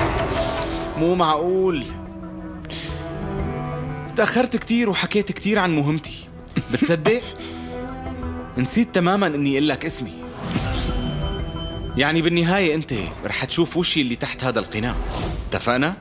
مو معقول. تأخرت كتير وحكيت كتير عن مهمتي. بتصدق؟ نسيت تماما اني اقول لك اسمي. يعني بالنهاية انت رح تشوف وشي اللي تحت هذا القناع. اتفقنا؟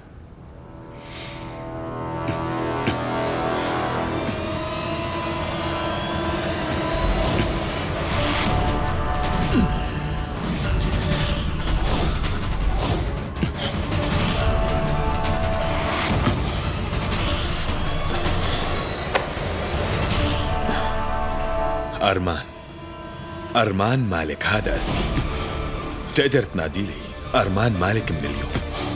أرمان مالك، هذا اسمي. تقدر تنادي لي أرمان مالك من اليوم.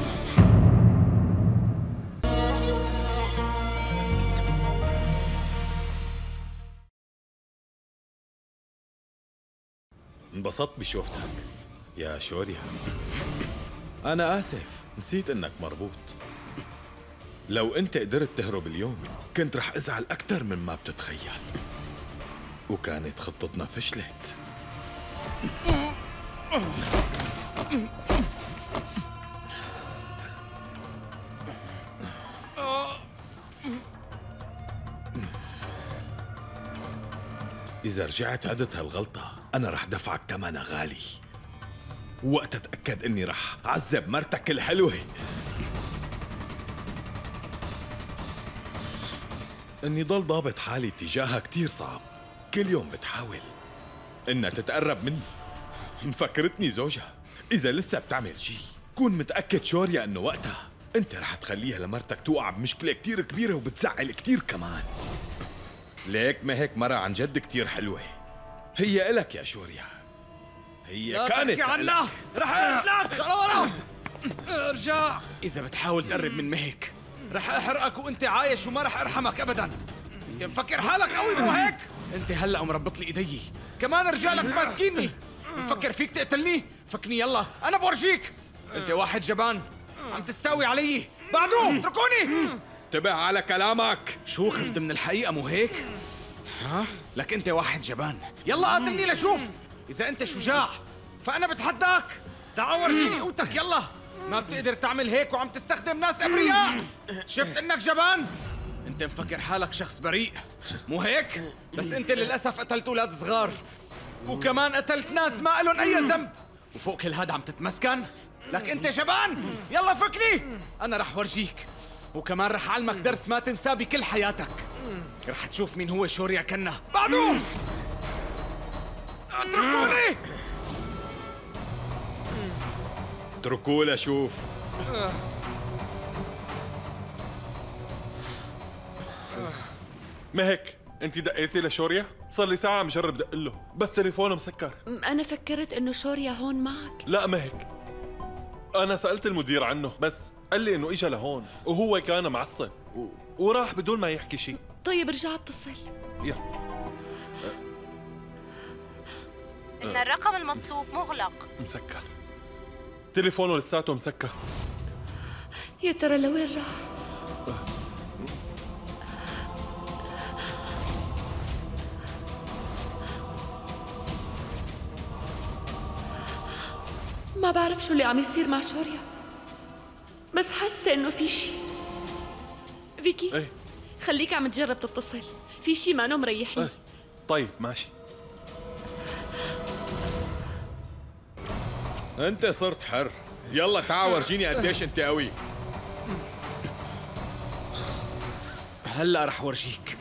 انبسطت بشوفتك يا شوريا. أنا آسف، نسيت إنك مربوط. لو أنت قدرت تهرب اليوم كنت رح أزعل أكثر مما بتتخيل، وكانت خطتنا فشلت. إذا رجعت عدت هالغلطة أنا رح دفعك ثمنها غالي، ووقت أتأكد إني رح أعذب مرتك الحلوة. إني ضل ضابط حالي تجاهها كتير صعب. كل يوم بتحاول إنها تتقرب مني، مفكرتني زوجها. إذا لسه بتعمل شي كون متأكد شوريا إنه وقتها أنت رح تخليها لمرتك توقع بمشكلة كتير كبيرة وبتزعل كتير كمان. ليك ما هيك مرة عن جد كتير حلوة. هي إلك يا شوريا، هي كانت عنها. رح اقتلك. ورا ارجع. إذا بتحاول تقرب من مهك رح أحرقك وأنت عايش وما رح أرحمك أبدا. أنت مفكر حالك قوي مو هيك؟ أنت هلأ مربط لي إيدي كمان رجالك ماسكيني. مفكر فيك تقتلني؟ فكني يلا أنا بورجيك. أنت واحد جبان عم تستوي علي. بعدو اتركوني. انتبه على كلامك. شو خفت من الحقيقة مو هيك؟ ها؟ لك أنت واحد جبان. يلا قاتلني لشوف. إذا أنت شجاع فأنا بتحداك. تعال ورجيني قوتك يلا. ما بتقدر تعمل هيك وعم تستخدم ناس أبرياء. شفت إنك جبان؟ أنت مفكر حالك شخص بريء مو هيك؟ بس أنت للأسف قتلت أولاد صغار، وكمان قتلت ناس ما لهم أي ذنب، وفوق كل هذا عم تتمسكن؟ لك أنت جبان. يلا فكني. أنا رح ورجيك، وكمان رح أعلمك درس ما تنساه بكل حياتك. رح تشوف مين هو شوريا كنا. بعدو اتركوني. اتركوه لشوف. ما هيك انت دقيتي لشوريا؟ صار لي ساعة عم جرب دق له بس تليفونه مسكر. أنا فكرت إنه شوريا هون معك. لا ما هيك، أنا سألت المدير عنه بس قال لي إنه إجا لهون وهو كان معصب وراح بدون ما يحكي شيء. طيب رجع اتصل. يلا. إن الرقم المطلوب مغلق. مسكر، تليفونه لساته مسكر. يا ترى لوين راح؟ ما بعرف شو اللي عم يصير مع شوريا، بس حاسة إنه في شي. فيكي ايه؟ خليك عم تجرب تتصل، في شي ما مريحني. ايه؟ طيب ماشي. انت صرت حر. يلا تعال ورجيني قديش انت قوي. هلا رح ورجيك.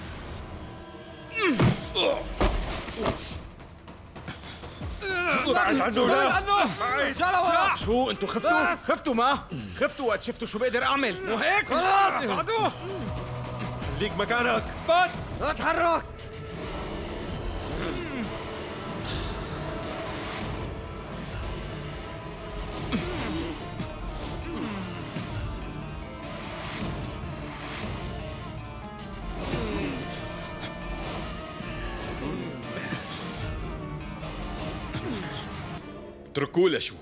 بعد عنه. لا شو انتوا خفتوا؟ خفتوا ما؟ خفتوا وقت شفتوا شو بقدر اعمل مو هيك؟ خلاص بعدوه. خليك مكانك. سبات لا تتحرك. اتركوه لشوف.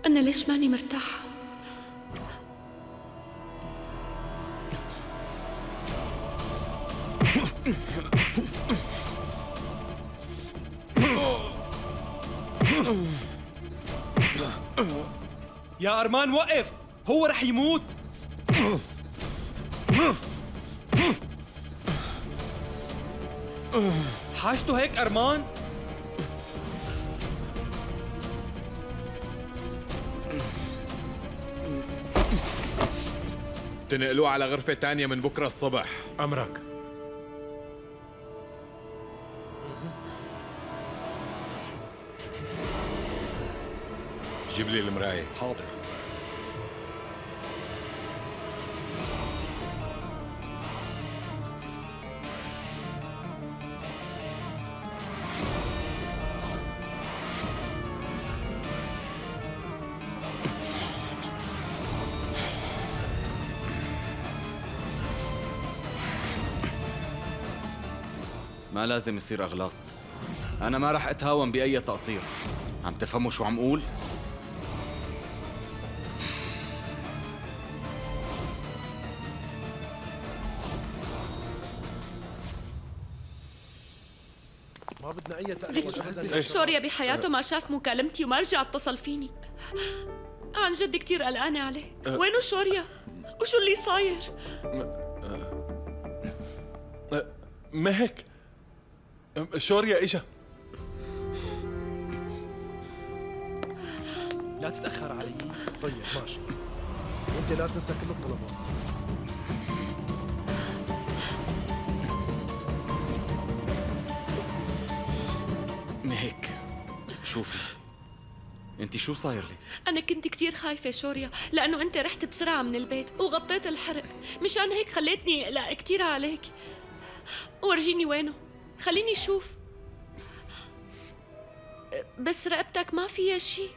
أنا ليش ماني مرتاحة؟ يا أرمان وقف، هو رح يموت. حاجته هيك أرمان؟ تنقلوه على غرفة تانية من بكرة الصبح. أمرك. جيب لي المراية. حاضر. ما لازم يصير أغلاط. أنا ما رح أتهاون بأي تقصير. عم تفهموا شو عم قول؟ ما بدنا أي تأخير. شوريا بحياته ما شاف مكالمتي وما رجع اتصل فيني. عن جد كتير قلقانة عليه. وينو شوريا؟ وشو اللي صاير؟ ما هيك شوريا إجا. لا تتأخر علي. طيب ماشي، وانت لا تنسى كل الطلبات. مهيك شوفي، انت شو صاير لي؟ أنا كنت كتير خايفة شوريا، لأنه أنت رحت بسرعة من البيت وغطيت الحرق، مشان هيك خليتني أقلق كتير عليك. ورجيني وينه، خليني أشوف. بس رقبتك ما فيها شي،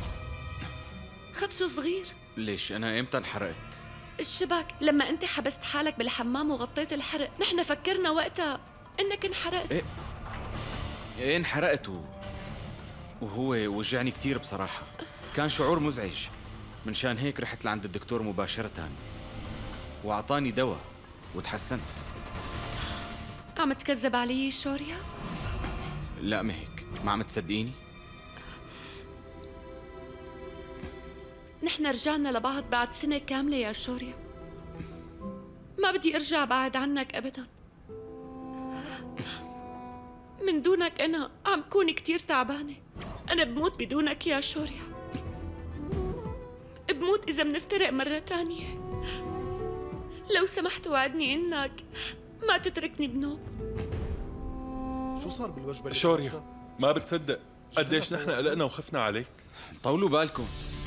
خدش صغير. ليش أنا إمتى انحرقت؟ الشبك لما أنت حبست حالك بالحمام وغطيت الحرق، نحن فكرنا وقتها إنك انحرقت. إيه انحرقت وهو وجعني كتير بصراحة. كان شعور مزعج، منشان هيك رحت لعند الدكتور مباشرة وأعطاني دواء وتحسنت. عم تكذب علي شوريا؟ لا مهيك، ما عم تصدقيني؟ نحن رجعنا لبعض بعد سنة كاملة يا شوريا. ما بدي أرجع بعد عنك أبداً. من دونك أنا عم كون كتير تعبانة. أنا بموت بدونك يا شوريا، بموت إذا منفترق مرة تانية. لو سمحت وعدني إنك ما تتركني بنوب. شو صار بالوجبة؟ شوريا ما بتصدق قديش نحن قلقنا وخفنا عليك. طولوا بالكم،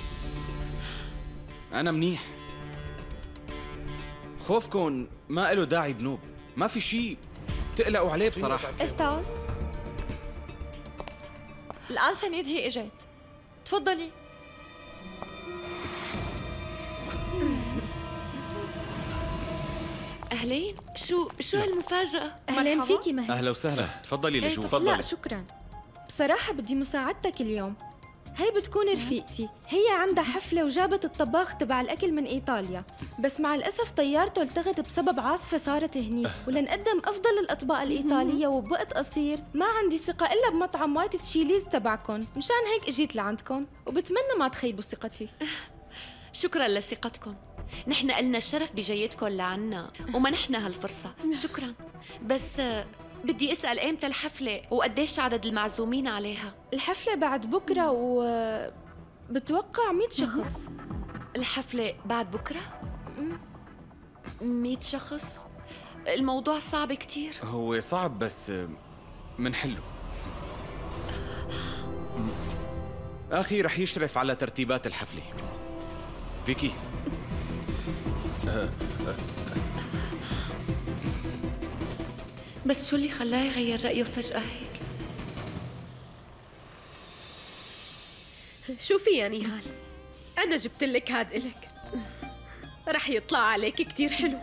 أنا منيح. خوفكم ما له داعي بنوب، ما في شيء تقلقوا عليه بصراحة. أستاذ، الآن سنيد هي إجت، تفضلي. أهلين، شو هالمفاجأة؟ أهلين فيكي مهي. أهلا وسهلا، تفضلي لجوا. تفضلي. لا شكرا، بصراحة بدي مساعدتك اليوم. هي بتكون رفيقتي، هي عندها حفلة وجابت الطباخ تبع الأكل من إيطاليا، بس مع الأسف طيارته التغت بسبب عاصفة صارت هني، ولنقدم أفضل الأطباق الإيطالية وبوقت قصير ما عندي ثقة إلا بمطعم وايت تشيليز تبعكم، مشان هيك إجيت لعندكم وبتمنى ما تخيبوا ثقتي. شكرا لثقتكم، نحن قلنا الشرف بجيتكم لعنا ومنحنا هالفرصة. شكرا. بس بدي أسأل إمتى الحفلة وقديش عدد المعزومين عليها؟ الحفلة بعد بكرة بتوقع 100 شخص. الحفلة بعد بكرة؟ 100 شخص؟ الموضوع صعب كتير. هو صعب بس منحله. أخي رح يشرف على ترتيبات الحفلة. فيكي. بس شو اللي خلاه يغير رأيه فجأة هيك؟ شوفي يا نهال، أنا جبت لك هاد إلك، رح يطلع عليك كتير حلو.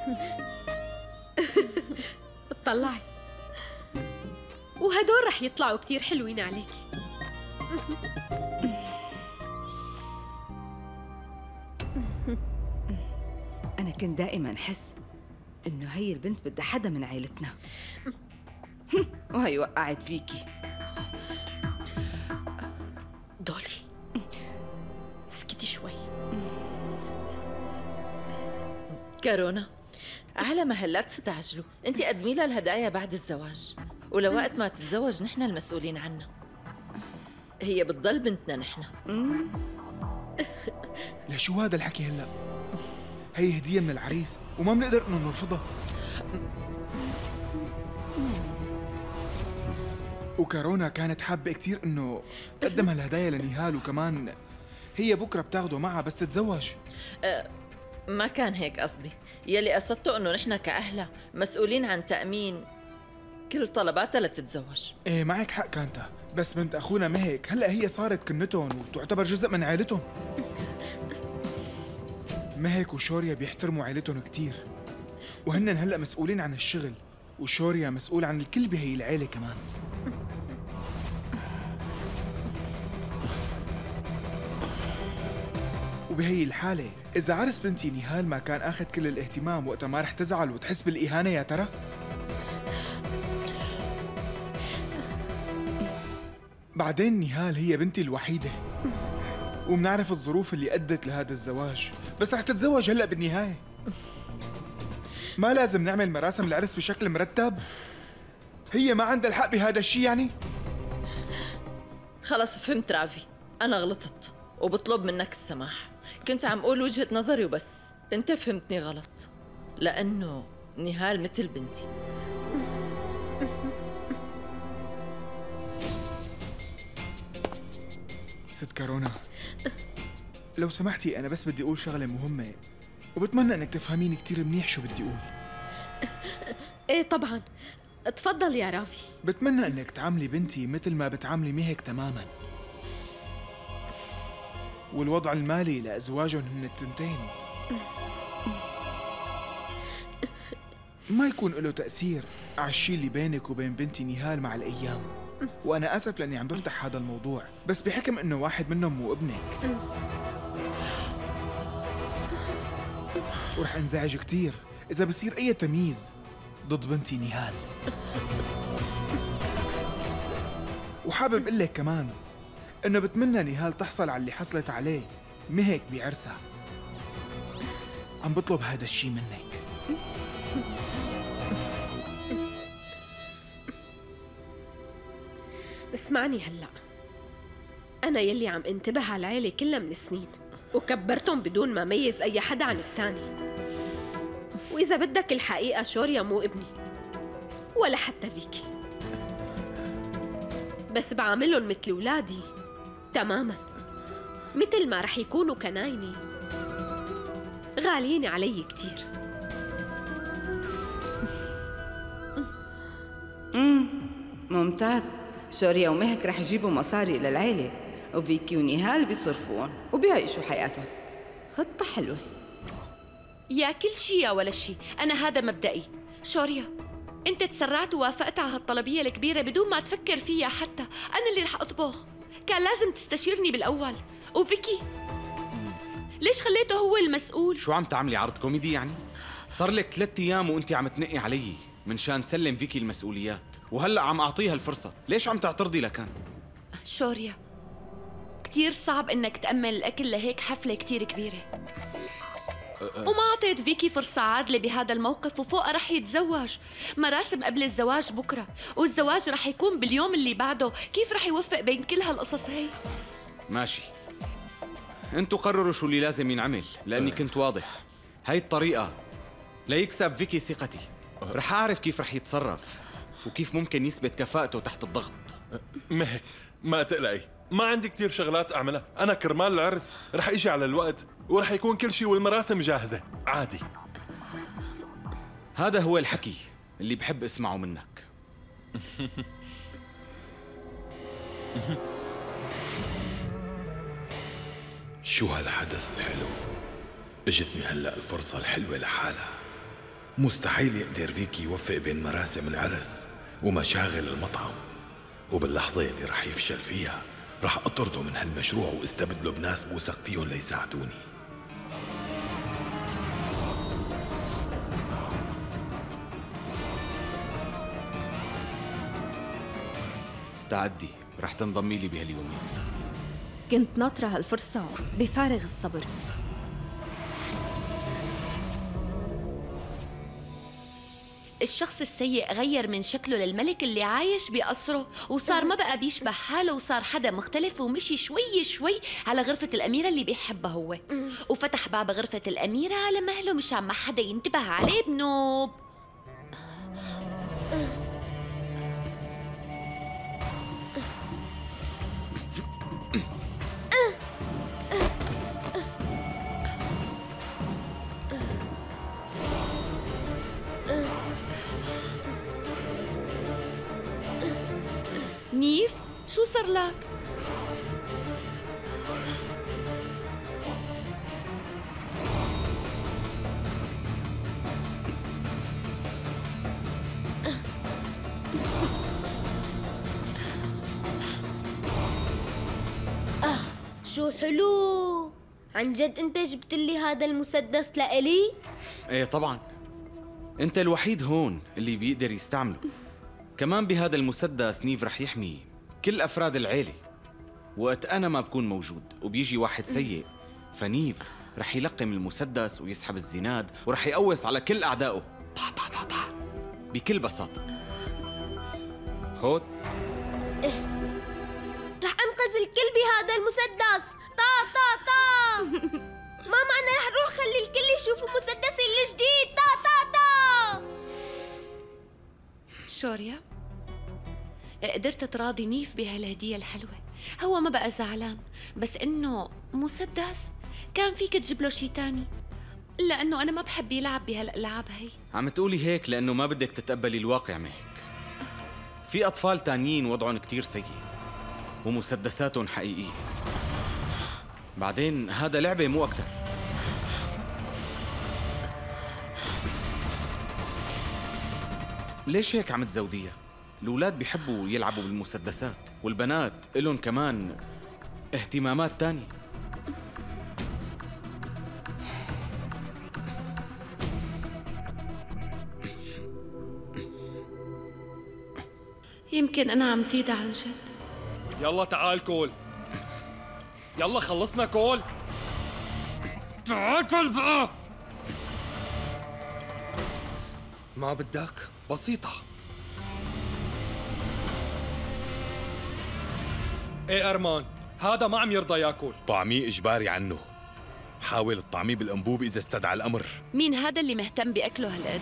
اطلعي، وهدول رح يطلعوا كتير حلوين عليكي. لكن دائما حس إنه هي البنت بدها حدا من عائلتنا. وهي وقعت فيكي. دولي اسكتي شوي. كارونا، على ما هلا تستعجلوا، انت قدمي لها الهدايا بعد الزواج، ولوقت ما تتزوج نحن المسؤولين عنها. هي بتضل بنتنا نحن. لشو هذا الحكي هلا؟ هي هدية من العريس وما بنقدر انه نرفضها. وكارونا كانت حابة كتير انه تقدم هالهدايا لنيهال، وكمان هي بكرة بتاخده معها بس تتزوج. ما كان هيك قصدي، يلي قصدته انه نحن كأهلها مسؤولين عن تأمين كل طلباتها لتتزوج. ايه معك حق كانتا، بس بنت اخونا مهك هلا هي صارت كنتهم وتعتبر جزء من عائلتهم. مهك وشوريا بيحترموا عائلتهم كتير، وهن هلا مسؤولين عن الشغل، وشوريا مسؤول عن الكل بهي العيلة كمان. وبهي الحالة إذا عرس بنتي نيهال ما كان أخذ كل الاهتمام، وقتها ما رح تزعل وتحس بالإهانة يا ترى؟ بعدين نيهال هي بنتي الوحيدة، ومنعرف الظروف اللي أدت لهذا الزواج، بس رح تتزوج هلأ بالنهاية. ما لازم نعمل مراسم العرس بشكل مرتب؟ هي ما عندها الحق بهذا الشيء يعني؟ خلص فهمت رافي، أنا غلطت وبطلب منك السماح. كنت عم أقول وجهة نظري وبس، أنت فهمتني غلط، لأنه نهال مثل بنتي. ست كارونا، لو سمحتي أنا بس بدي أقول شغلة مهمة، وبتمنى إنك تفهميني كتير منيح شو بدي أقول. إيه طبعاً، تفضل يا رافي. بتمنى إنك تعاملي بنتي مثل ما بتعاملي مهك تماماً، والوضع المالي لأزواجهم من التنتين ما يكون له تأثير على الشيء اللي بينك وبين بنتي نيهال مع الأيام. وأنا آسف لأني عم بفتح هذا الموضوع، بس بحكم إنه واحد منهم مو ابنك ورح انزعج كتير إذا بصير أي تمييز ضد بنتي نيهال. وحابب أقول لك كمان إنه بتمنى نيهال تحصل على اللي حصلت عليه مهك بعرسها. عم بطلب هذا الشيء منك. اسمعني هلأ، أنا يلي عم انتبه على العيلة كلها من سنين، وكبرتهم بدون ما ميز أي حدا عن التاني. وإذا بدك الحقيقة شوريا مو ابني ولا حتى فيكي، بس بعاملهم مثل أولادي تماماً، مثل ما رح يكونوا كنايني، غاليين علي كتير. ممتاز. شوريا ومهك رح يجيبوا مصاري للعيلة، وفيكي ونيهال بيصرفوهم وبيعيشوا حياتهم. خطة حلوة يا كل شي يا ولا شي، أنا هذا مبدئي. شوريا، أنت تسرعت ووافقت على هالطلبية الكبيرة بدون ما تفكر فيها حتى. أنا اللي رح أطبخ، كان لازم تستشيرني بالأول. وفيكي ليش خليته هو المسؤول؟ شو عم تعملي، عرض كوميدي يعني؟ صار لك 3 أيام وأنت عم تنقي علي من شان سلم فيكي المسؤوليات، وهلأ عم أعطيها الفرصة، ليش عم تعترضي لكان؟ شوريا، كتير صعب إنك تأمن الأكل لهيك حفلة كتير كبيرة، وما أعطيت فيكي فرصة عادلة بهذا الموقف، وفوقها رح يتزوج. مراسم قبل الزواج بكرة، والزواج رح يكون باليوم اللي بعده. كيف رح يوفق بين كل هالقصص هي؟ ماشي، انتوا قرروا شو اللي لازم ينعمل، لأني كنت واضح. هاي الطريقة ليكسب فيكي ثقتي، رح أعرف كيف رح يتصرف وكيف ممكن يثبت كفاءته تحت الضغط. مهك ما تقلقي، ما عندي كتير شغلات أعملها. أنا كرمال العرس رح إجي على الوقت، ورح يكون كل شيء والمراسم جاهزة عادي. هذا هو الحكي اللي بحب اسمعه منك. شو هالحدث الحلو؟ اجتني هلأ الفرصة الحلوة لحالها. مستحيل يقدر فيكي يوفق بين مراسم العرس ومشاغل المطعم، وباللحظة اللي رح يفشل فيها رح أطرده من هالمشروع واستبدله بناس بوثق فيهم ليساعدوني. استعدي، رح تنضمي لي بهاليومين. كنت ناطرة هالفرصة بفارغ الصبر. الشخص السيء غير من شكله للملك اللي عايش بقصره، وصار ما بقى بيشبه حاله، وصار حدا مختلف، ومشي شوي شوي على غرفة الأميرة اللي بيحبها هو، وفتح باب غرفة الأميرة على مهله مشان ما حدا ينتبه عليه بنوب. نيف، شو صار لك؟ شو حلو. عن جد انت جبت لي هذا المسدس لإلي؟ ايه طبعا، انت الوحيد هون اللي بيقدر يستعمله. كمان بهذا المسدس نيف رح يحمي كل أفراد العيلة. وقت أنا ما بكون موجود وبيجي واحد سيء، فنيف رح يلقم المسدس ويسحب الزناد ورح يقوص على كل أعدائه بكل بساطة. خود، رح أنقذ الكل بهذا المسدس. طا طا طا. ماما أنا رح أروح خلي الكل يشوفوا مسدسي الجديد. طا طا طا. شوريا، قدرت تراضي نيف بهالهدية الحلوة. هو ما بقى زعلان، بس إنه مسدس كان فيك تجيب له شي تاني، لأنه أنا ما بحب يلعب بهالألعاب هي. عم تقولي هيك لأنه ما بدك تتقبلي الواقع مهك. في أطفال تانيين وضعهم كتير سيء ومسدساتهم حقيقية. بعدين هذا لعبة مو أكتر. ليش هيك عم تزوديها؟ الأولاد بيحبوا يلعبوا بالمسدسات، والبنات إلهم كمان اهتمامات تانية. يمكن أنا عم زيدها عن جد. يلا تعال كول. يلا خلصنا كول. تعال كول بقى. ما بدك؟ بسيطة. ايه أرمان، هذا ما عم يرضى ياكل. طعميه إجباري عنه. حاول الطعميه بالأنبوب إذا استدعى الأمر. مين هذا اللي مهتم بأكله هالقد؟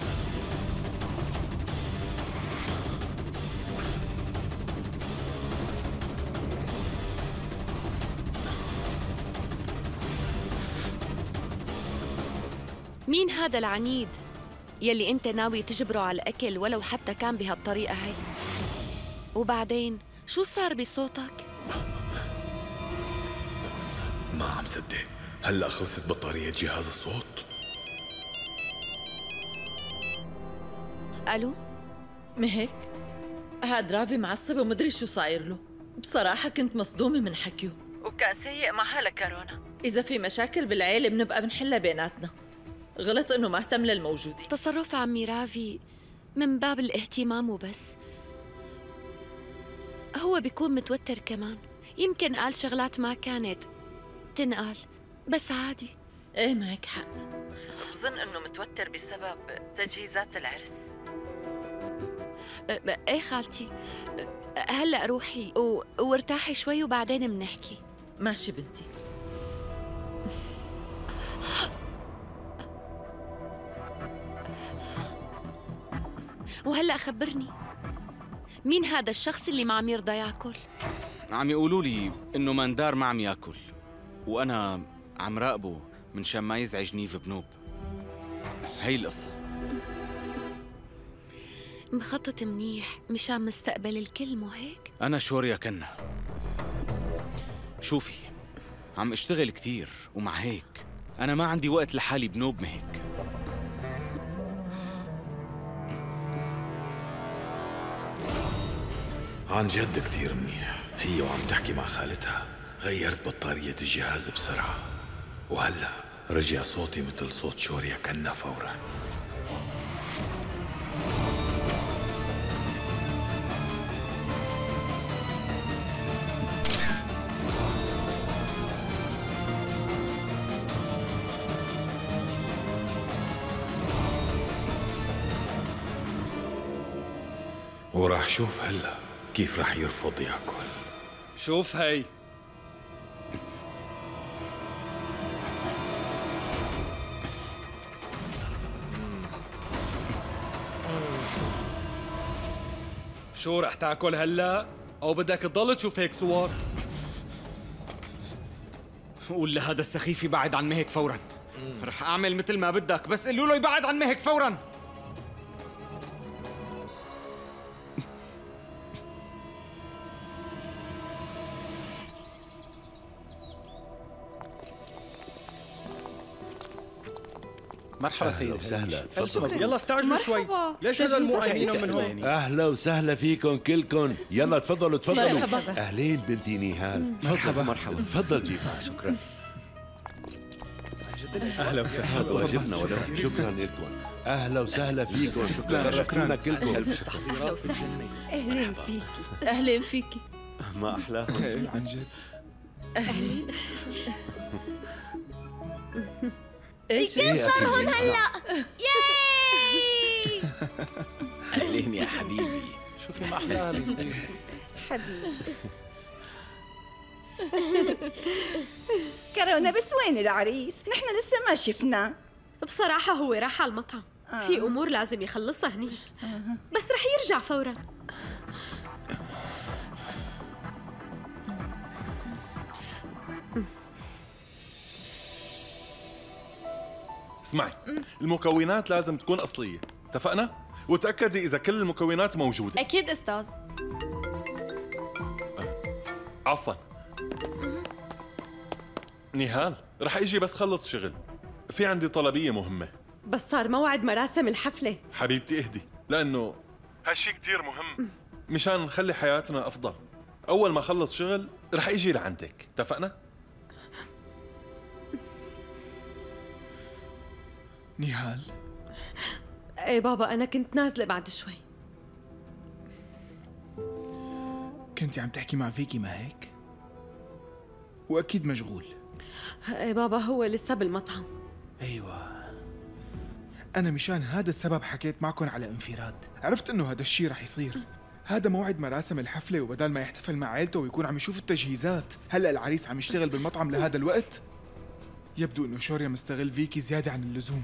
مين هذا العنيد يلي انت ناوي تجبره على الأكل ولو حتى كان بهالطريقة هي؟ وبعدين شو صار بصوتك؟ ما عم صدق، هلأ خلصت بطارية جهاز الصوت. ألو؟ مهك؟ هاد رافي معصب ومدري شو صاير له. بصراحة كنت مصدومة من حكيه، وكان سيء معها لكورونا. إذا في مشاكل بالعيلة بنبقى بنحلها بيناتنا. غلط إنه ما اهتم للموجودين. تصرف عمي رافي من باب الاهتمام وبس. هو بيكون متوتر كمان، يمكن قال شغلات ما كانت تنقال، بس عادي. ايه معك حق، بظن انه متوتر بسبب تجهيزات العرس. ايه خالتي، هلأ روحي وارتاحي شوي وبعدين بنحكي. ماشي بنتي. وهلأ خبرني، مين هذا الشخص اللي ما عم يرضى ياكل؟ عم يقولوا لي انه مندار ما عم ياكل، وانا عم راقبه من شان ما يزعج نيف بنوب. هي القصة. مخطط منيح مشان مستقبل الكل، مو هيك؟ انا شوريا كنا. شوفي، عم اشتغل كتير، ومع هيك انا ما عندي وقت لحالي بنوب مهك. عن جد كتير منيح. هي وعم تحكي مع خالتها غيرت بطارية الجهاز بسرعة، وهلأ رجع صوتي مثل صوت شوريا كنا فورا. وراح شوف هلا كيف راح يرفض ياكل. شوف هي شو رح تاكل هلا؟ او بدك تضل تشوف هيك صور؟ قول لهذا السخيف يبعد عن مهك فورا. رح اعمل مثل ما بدك، بس قولوا له يبعد عن مهك فورا. مرحبا سيدي. وسهلا، تفضلوا. يلا استعجلوا شوي. ليش هذول مو قايمين من هون؟ اهلا وسهلا فيكم كلكم. يلا تفضلوا تفضلوا. مرحبا. اهلين بنتي نيهال. مرحبا مرحبا. تفضل جيفا. شكرا. اهلا وسهلا. هذا واجبنا ولكن شكرا لكم. اهلا وسهلا فيكم. شكرا كلكم. اهلا وسهلا. اهلين فيكي. اهلين فيكي. ما احلاهم عن جد. اهلين. ايش شهرهم هلا؟ ياي اهلين يا حبيبي. شوفي ما احلاها بيصير. حبيبي. كرونا بس وين العريس؟ نحن لسه ما شفناه. بصراحة هو راح على المطعم. في أمور لازم يخلصها هنيك. بس رح يرجع فوراً. اسمعي، المكونات لازم تكون أصلية، اتفقنا؟ وتأكدي إذا كل المكونات موجودة. أكيد أستاذ. عفواً. نيهال، رح اجي بس خلص شغل. في عندي طلبية مهمة. بس صار موعد مراسم الحفلة. حبيبتي اهدي، لأنه هالشي كتير مهم مشان نخلي حياتنا أفضل. أول ما خلص شغل رح اجي لعندك، اتفقنا؟ نيهال. ايه بابا، أنا كنت نازلة بعد شوي. كنتي عم تحكي مع فيكي ما هيك؟ وأكيد مشغول. ايه بابا، هو لسه بالمطعم. أيوة، أنا مشان هذا السبب حكيت معكم على انفراد. عرفت إنه هذا الشي رح يصير. هذا موعد مراسم الحفلة، وبدال ما يحتفل مع عيلته ويكون عم يشوف التجهيزات، هلأ العريس عم يشتغل بالمطعم لهذا الوقت. يبدو إنه شوريا مستغل فيكي زيادة عن اللزوم.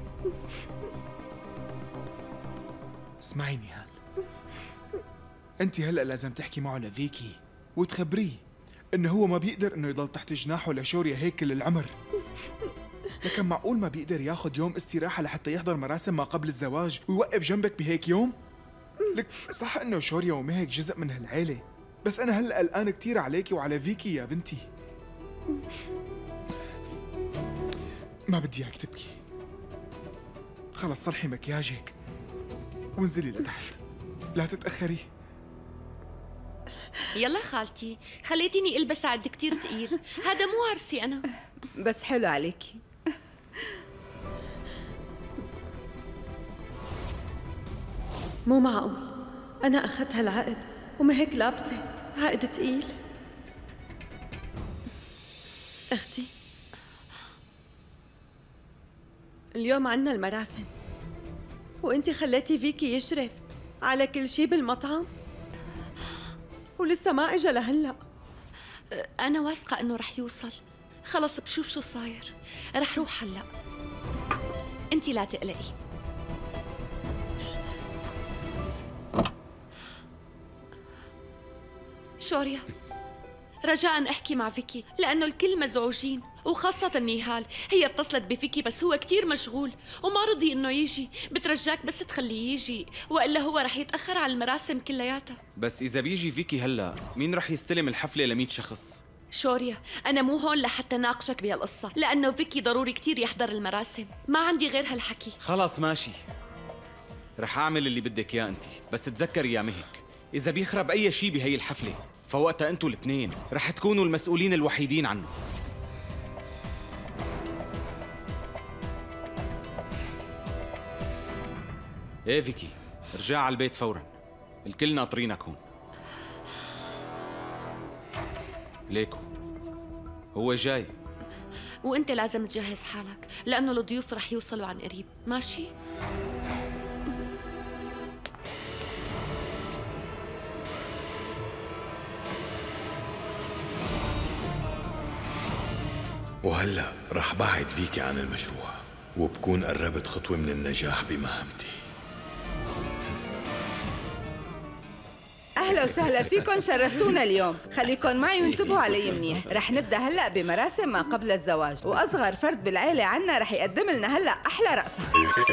اسمعي نيهال، أنت هلأ لازم تحكي معه لفيكي وتخبريه إنه هو ما بيقدر إنه يضل تحت جناحه لشوريا هيك كل العمر. لكن معقول ما بيقدر ياخد يوم استراحة لحتى يحضر مراسم ما قبل الزواج ويوقف جنبك بهيك يوم؟ لك صح إنه شوريا ومهك جزء من هالعيلة، بس أنا هلأ قلقان كتير عليكي وعلى فيكي يا بنتي. ما بدي اياك تبكي. خلص صلحي مكياجك وانزلي لتحت، لا تتأخري. يلا خالتي، خليتيني البس عد كتير تقيل. هذا مو عرسي انا. بس حلو عليكي. مو معقول، أنا أخذت هالعقد وما هيك لابسة عقد تقيل. أختي، اليوم عنا المراسم وانتي خليتي فيكي يشرف على كل شي بالمطعم ولسه ما اجا لهلا. أنا واثقة إنه رح يوصل. خلص بشوف شو صاير. رح روح هلا. انتي لا تقلقي. شوريا، رجاء احكي مع فيكي لأنه الكل مزعوجين، وخاصة نيهال. هي اتصلت بفيكي بس هو كتير مشغول وما رضي إنه يجي. بترجاك بس تخليه يجي، وإلا هو رح يتأخر على المراسم كلياتها. بس إذا بيجي فيكي هلا، مين رح يستلم الحفلة ل100 شخص؟ شوريا، أنا مو هون لحتى ناقشك بهالقصة، لأنه فيكي ضروري كتير يحضر المراسم. ما عندي غير هالحكي. خلاص ماشي، رح أعمل اللي بدك إياه أنت، بس تذكري يا مهك، إذا بيخرب أي شي بهي الحفلة فوقتها أنتوا الاثنين رح تكونوا المسؤولين الوحيدين عنه. إيه فيكي، ارجع على البيت فورا، الكل ناطرينك هون. ليكو هو جاي، وانت لازم تجهز حالك لأنه الضيوف رح يوصلوا عن قريب. ماشي؟ وهلأ رح بعد فيكي عن المشروع وبكون قربت خطوة من النجاح بمهمتي. أهلا وسهلا فيكم، شرفتونا اليوم. خليكن معي وانتبهوا علي منيح. رح نبدأ هلأ بمراسم ما قبل الزواج، وأصغر فرد بالعيلة عنا رح يقدم لنا هلأ أحلى رقصة.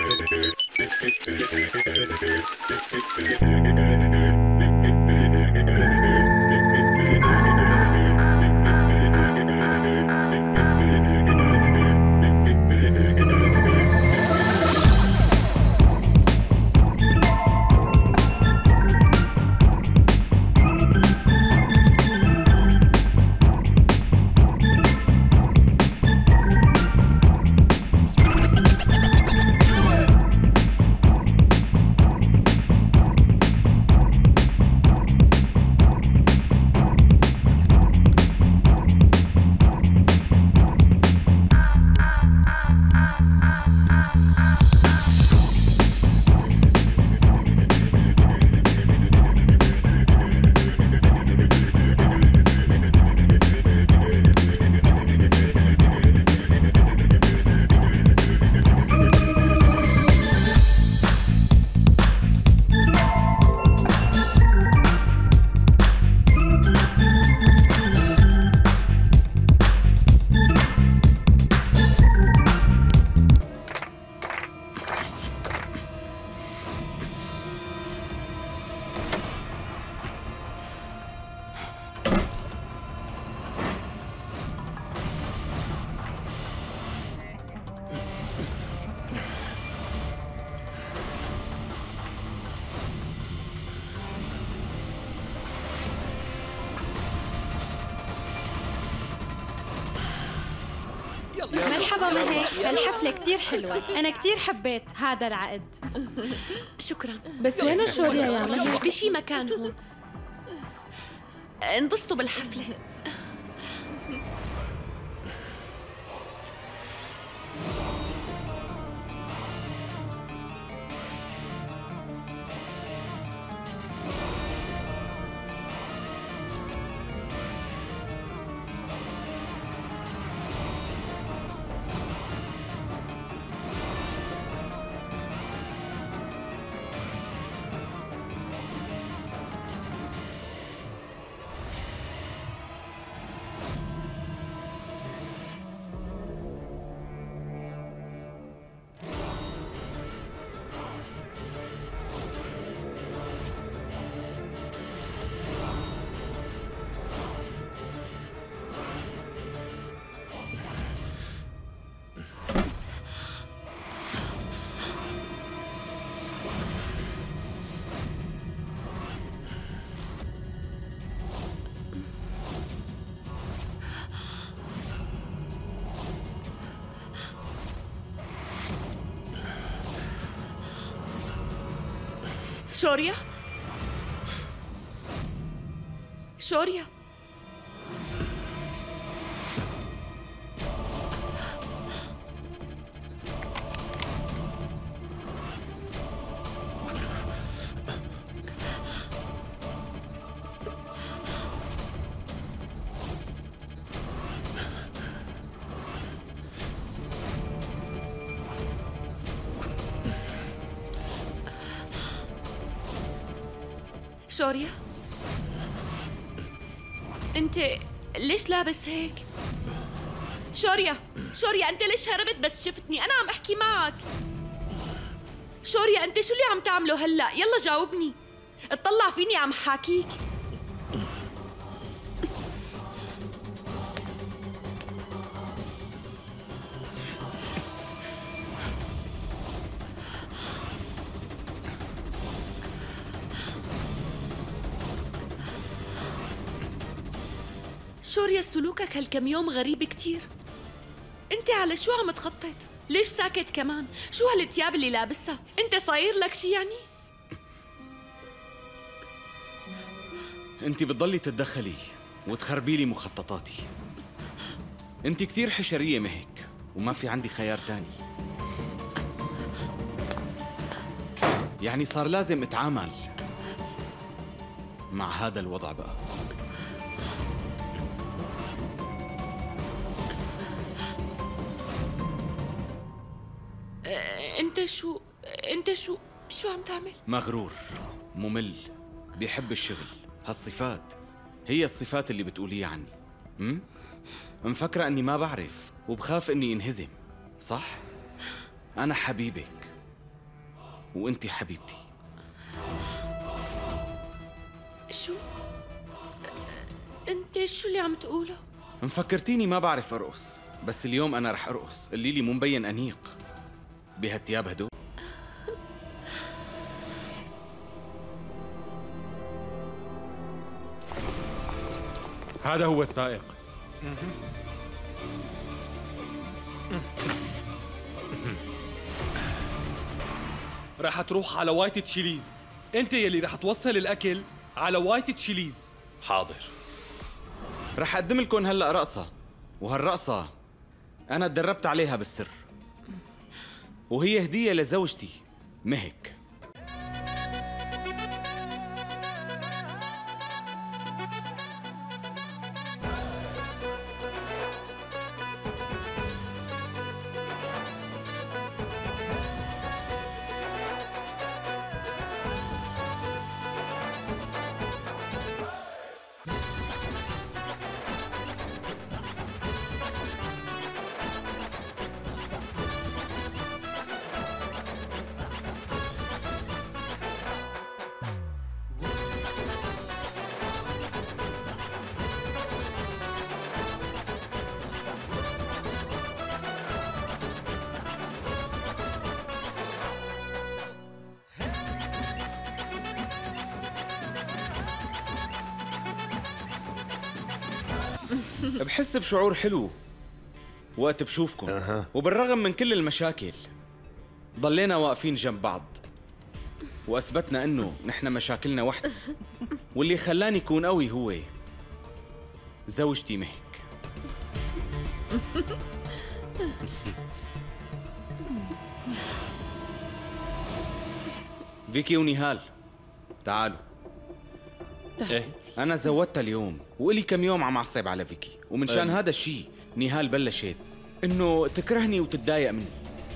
مرحبا مهيك، الحفلة كتير حلوة، أنا كتير حبيت هذا العقد. شكرا. بس وين شوريا يا مهيك؟ بشي مكان هون. انبسطوا بالحفلة. شوريا؟ شوريا؟ شوريا؟ انت ليش لابس هيك؟ شوريا، شوريا انت ليش هربت بس شفتني؟ انا عم احكي معك. شوريا انت شو اللي عم تعمله هلا؟ يلا جاوبني. اطلع فيني عم حاكيك. شوريا سلوكك هالكم يوم غريب كتير. انت على شو عم تخطط؟ ليش ساكت كمان؟ شو هالثياب اللي لابسها؟ انت صاير لك شي يعني؟ انت بتضلي تتدخلي وتخربي لي مخططاتي. انت كتير حشرية مهيك وما في عندي خيار تاني. يعني صار لازم اتعامل مع هذا الوضع بقى. انت شو عم تعمل؟ مغرور، ممل، بيحب الشغل. هالصفات هي الصفات اللي بتقوليها عني. مفكرة اني ما بعرف وبخاف اني انهزم، صح؟ انا حبيبك وانتي حبيبتي. انت شو اللي عم تقوله؟ مفكرتيني ما بعرف ارقص، بس اليوم انا رح ارقص. الليلي مو مبين انيق بهالتياب هدول. هذا هو السائق. رح تروح على وايت تشيليز. انت يلي رح توصل الاكل على وايت تشيليز. حاضر. رح اقدم لكم هلا رقصة، وهالرقصة انا تدربت عليها بالسر، وهي هدية لزوجتي مهك. بحس بشعور حلو وقت بشوفكم. وبالرغم من كل المشاكل ضلينا واقفين جنب بعض، وأثبتنا إنه نحن مشاكلنا وحدة. واللي خلاني يكون قوي هو زوجتي مهك. فيكي ونيهال تعالوا. أنا زودتها اليوم وإلي كم يوم عم أعصب على فيكي، ومن شان هذا الشيء نيهال بلشت إنه تكرهني وتتضايق مني.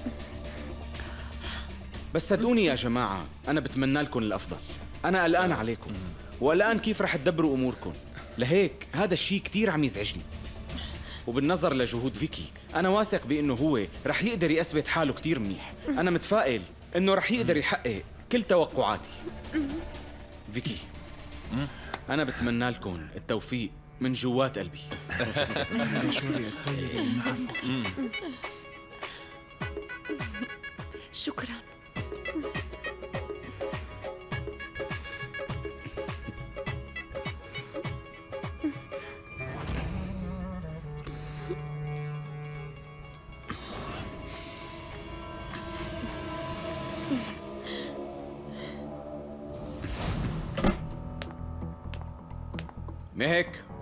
بس صدقوني يا جماعة، أنا بتمنى لكم الأفضل. أنا قلقان عليكم وقلقان كيف رح تدبروا أموركم، لهيك هذا الشيء كتير عم يزعجني. وبالنظر لجهود فيكي أنا واثق بأنه هو رح يقدر يثبت حاله كتير منيح. أنا متفائل إنه رح يقدر يحقق كل توقعاتي. فيكي أنا بتمنى لكم التوفيق من جوات قلبي. شكرا. مهك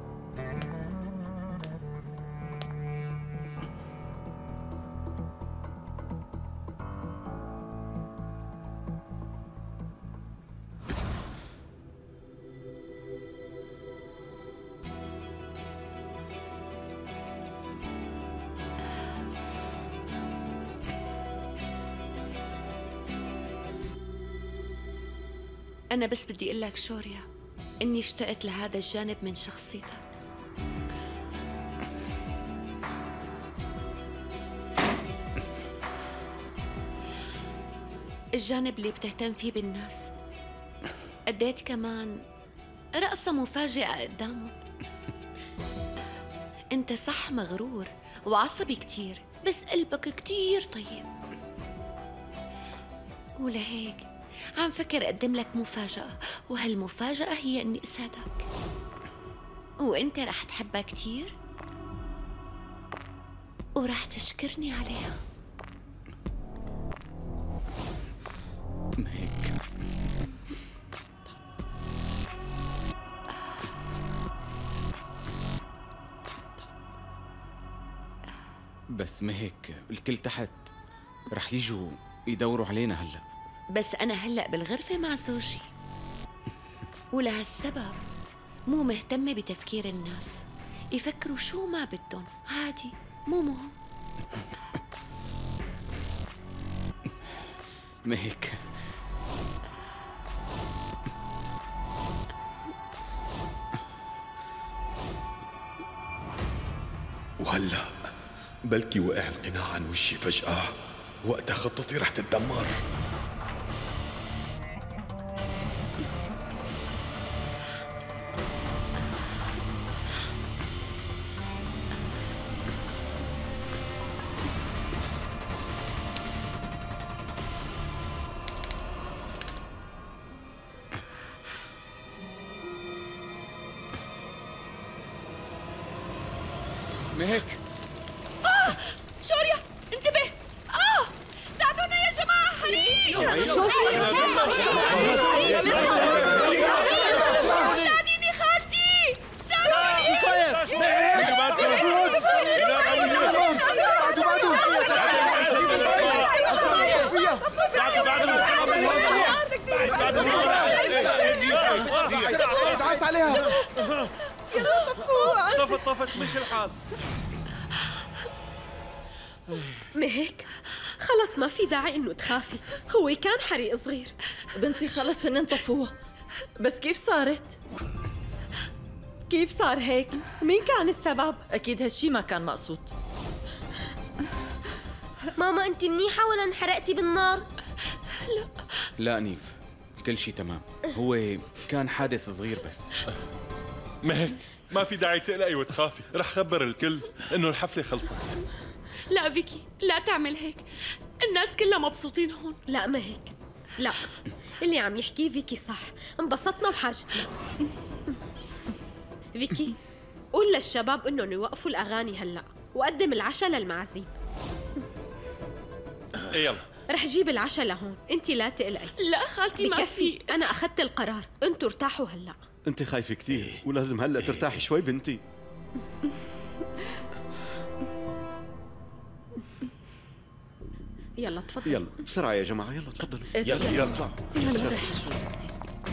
أنا بس بدي أقول لك شوريا إني اشتقت لهذا الجانب من شخصيتك. الجانب اللي بتهتم فيه بالناس. أديت كمان رقصة مفاجئة قدامهم. أنت صح مغرور وعصبي كتير، بس قلبك كتير طيب. ولهيك عم فكر أقدم لك مفاجأة، وهالمفاجأة هي إني أسعدك، وإنت رح تحبها كتير ورح تشكرني عليها. مهك بس مهك الكل تحت رح يجوا يدوروا علينا هلأ. بس أنا هلأ بالغرفة مع زوجي، ولهالسبب مو مهتمة بتفكير الناس، يفكروا شو ما بدهم عادي، مو مهم. مهك وهلا بلكي وقع القناع عن وشي فجأة، وقتها خطتي رح تتدمر. مهك شوريا انتبه. ساعدونا يا جماعة، حريق. ساعديني خالتي، ساعدوني. شو صاير؟ ادعس عليها. يلا طفوها. طفت مش الحال. مهك خلص ما في داعي انه تخافي، هو كان حريق صغير. بنتي خلص هن طفوها، بس كيف صارت؟ كيف صار هيك؟ مين كان السبب؟ اكيد هالشي ما كان مقصود. ماما انت منيحة ولا انحرقتي بالنار؟ لا نيف، كل شيء تمام. هو كان حادث صغير بس. مهك ما في داعي تقلقي وتخافي، رح خبر الكل انه الحفلة خلصت. لا فيكي، لا تعمل هيك، الناس كلها مبسوطين هون. لا ما هيك، لا، اللي عم يحكيه فيكي صح، انبسطنا بحاجتنا. فيكي قول للشباب انهم يوقفوا الاغاني هلا، وقدم العشاء للمعازيم. يلا رح جيب العشاء لهون، انت لا تقلقي. لا خالتي ما في، انا اخذت القرار، انتوا ارتاحوا هلا. انت خايفة كتير ولازم هلا ترتاحي شوي بنتي. يلا تفضل. يلا بسرعة يا جماعة، يلا تفضلوا. يلا يلا ارتاحي شوي بنتي.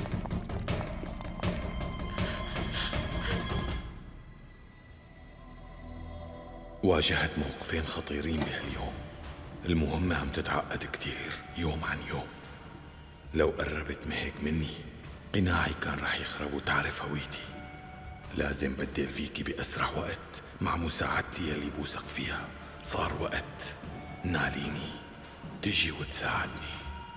واجهت موقفين خطيرين بهاليوم. المهمة عم تتعقد كتير يوم عن يوم. لو قربت مهك مني قناعي كان رح يخرب وتعرف هويتي. لازم بدل فيكي بأسرع وقت مع مساعدتي يلي بوثق فيها. صار وقت ناليني تجي وتساعدني.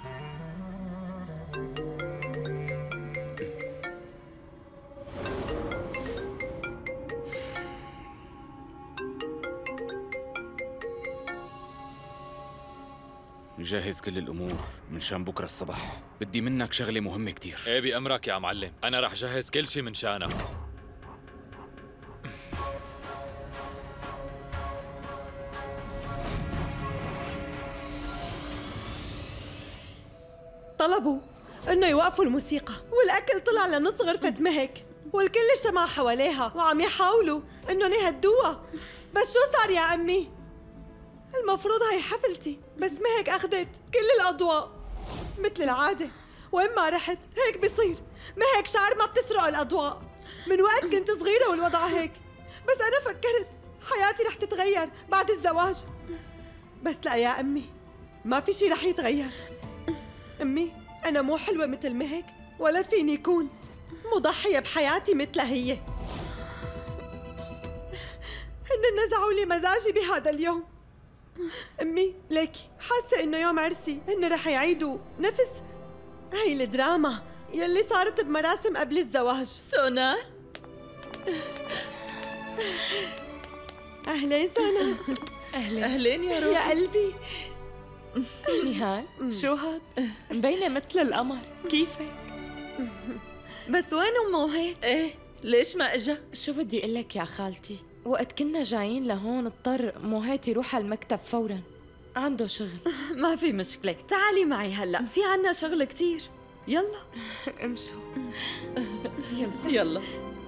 جهز كل الأمور من شان بكرة الصبح. بدي منك شغلة مهمة كتير. ايه بأمرك يا معلم، أنا رح جهز كل شي من شانك. طلبوا انه يوقفوا الموسيقى، والاكل طلع لنص غرفة مهك، والكل اجتمع حواليها وعم يحاولوا انهم يهدوها. بس شو صار يا عمي؟ المفروض هاي حفلتي، بس مهك اخذت كل الاضواء مثل العادة. وين ما رحت هيك بيصير، مهك شعر ما بتسرق الاضواء. من وقت كنت صغيرة والوضع هيك، بس انا فكرت حياتي رح تتغير بعد الزواج. بس لا يا امي، ما في شي رح يتغير. امي انا مو حلوة مثل مهك، ولا فيني كون مضحية بحياتي مثلها هي. هن نزعوا لي مزاجي بهذا اليوم. امي ليكي حاسة انه يوم عرسي هن رح يعيدوا نفس هاي الدراما يلي صارت بمراسم قبل الزواج. سونال اهلين سونال. اهلين يا روحي. يا قلبي. نهال شو هاد؟ مبينة مثل القمر، كيفك؟ بس وين موهيت؟ ايه ليش ما اجا؟ شو بدي اقول لك يا خالتي، وقت كنا جايين لهون اضطر موهيت يروح على المكتب فورا، عنده شغل. ما في مشكلة، تعالي معي هلا، في عنا شغل كتير. يلا امشوا. يلا.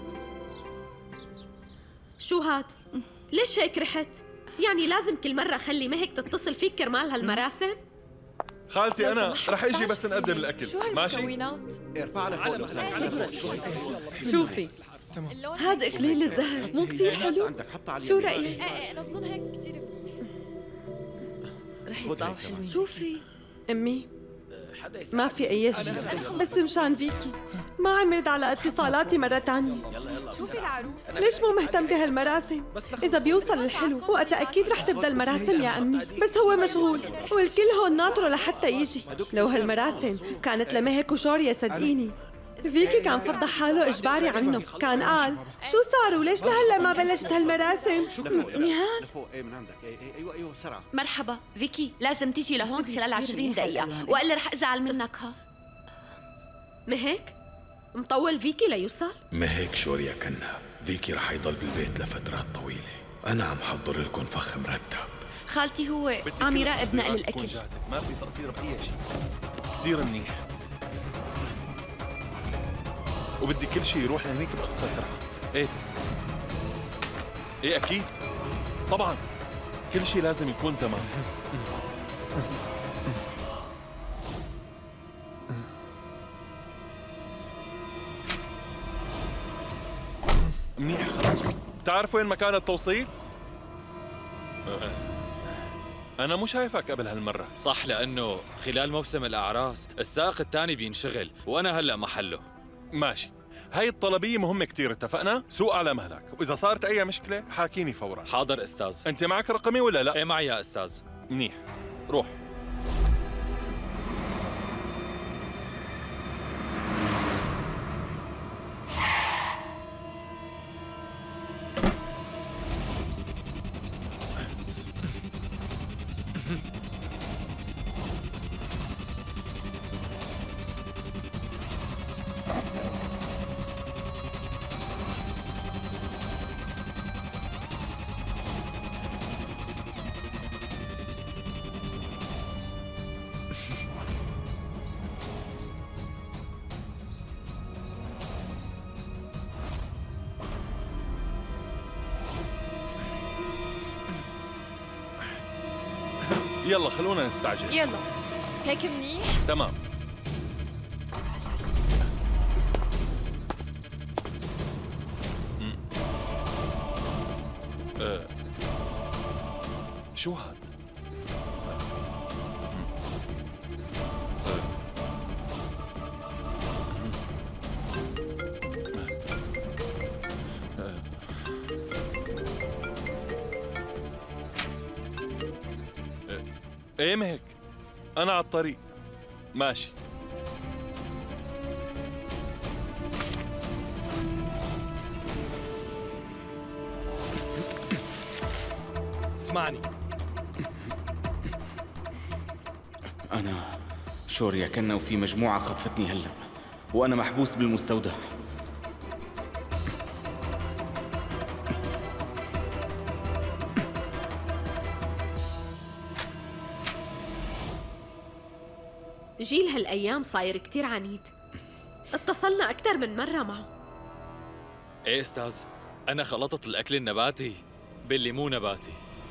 شو هاد؟ ليش هيك رحت؟ يعني لازم كل مرة خلي مهك تتصل فيك كرمال هالمراسم؟ خالتي أنا رح أجي بس نقدم الأكل، شو هاي ماشي؟ المكونات؟ ارفع لك فوق لو سمحت. شوفي هاد اكليل الزهر مو كتير حلو؟ عندك حط على شو اليمين. رأيك؟ انا بظن هيك كتير رح يطلعوا حلوين. شوفي أمي، ما في أي شيء، بس مشان فيكي ما عم يرد على اتصالاتي مرة تانية. شوفي العروس ليش مو مهتم بهالمراسم؟ إذا بيوصل الحلو وقتها أكيد رح تبدأ المراسم يا أمي، بس هو مشغول والكل هون ناطره لحتى يجي. لو هالمراسم كانت لمهك وشوريا صدقيني فيكي كان فضح حاله إجباري عنه، كان قال شو صار وليش لهلا ما بلشت هالمراسم؟ نهال ايوه بسرعه. مرحبا فيكي، لازم تيجي لهون خلال 20 دقيقة وإلا رح أزعل منك. ها مهك مطول فيكي ليوصل؟ مهك شوريا كنا فيكي رح يضل بالبيت لفترات طويلة. أنا عم حضر لكم فخ مرتب. خالتي هو عم يراقب نقل الأكل. ما في تقصير بأي شيء. كثير منيح. وبدي كل شيء يروح لهنيك بأقصى سرعة. ايه أكيد طبعا كل شيء لازم يكون تمام. منيح خلاص. بتعرف وين مكان التوصيل؟ أنا مو شايفك قبل هالمرة. صح، لأنه خلال موسم الأعراس السائق الثاني بينشغل وأنا هلأ محله. ماشي، هاي الطلبية مهمة كتير، اتفقنا؟ سوق على مهلك، وإذا صارت أي مشكلة حاكيني فورا. حاضر أستاذ. أنت معك رقمي ولا لا؟ إيه معي يا أستاذ. منيح، روح. يلا خلونا نستعجل. يلا هيك منيح؟ تمام. شو هاد؟ ايه مهك، أنا على الطريق. ماشي. اسمعني، أنا شوريا كنا وفي مجموعة خطفتني هلأ وأنا محبوس بالمستودع. جيل هالأيام صاير كتير عنيد، اتصلنا أكثر من مرة معه. إيه أستاذ، أنا خلطت الأكل النباتي باللي مو نباتي.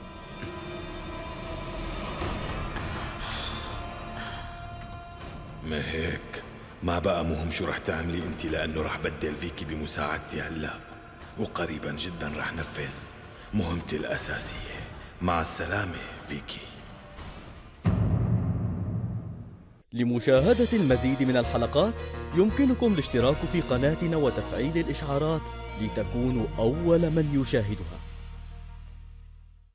ما هيك ما بقى مهم شو رح تعملي انت، لأنه رح بدل فيكي بمساعدتي هلأ، وقريبا جدا رح نفذ مهمتي الأساسية. مع السلامة فيكي. لمشاهدة المزيد من الحلقات يمكنكم الاشتراك في قناتنا وتفعيل الإشعارات لتكونوا أول من يشاهدها.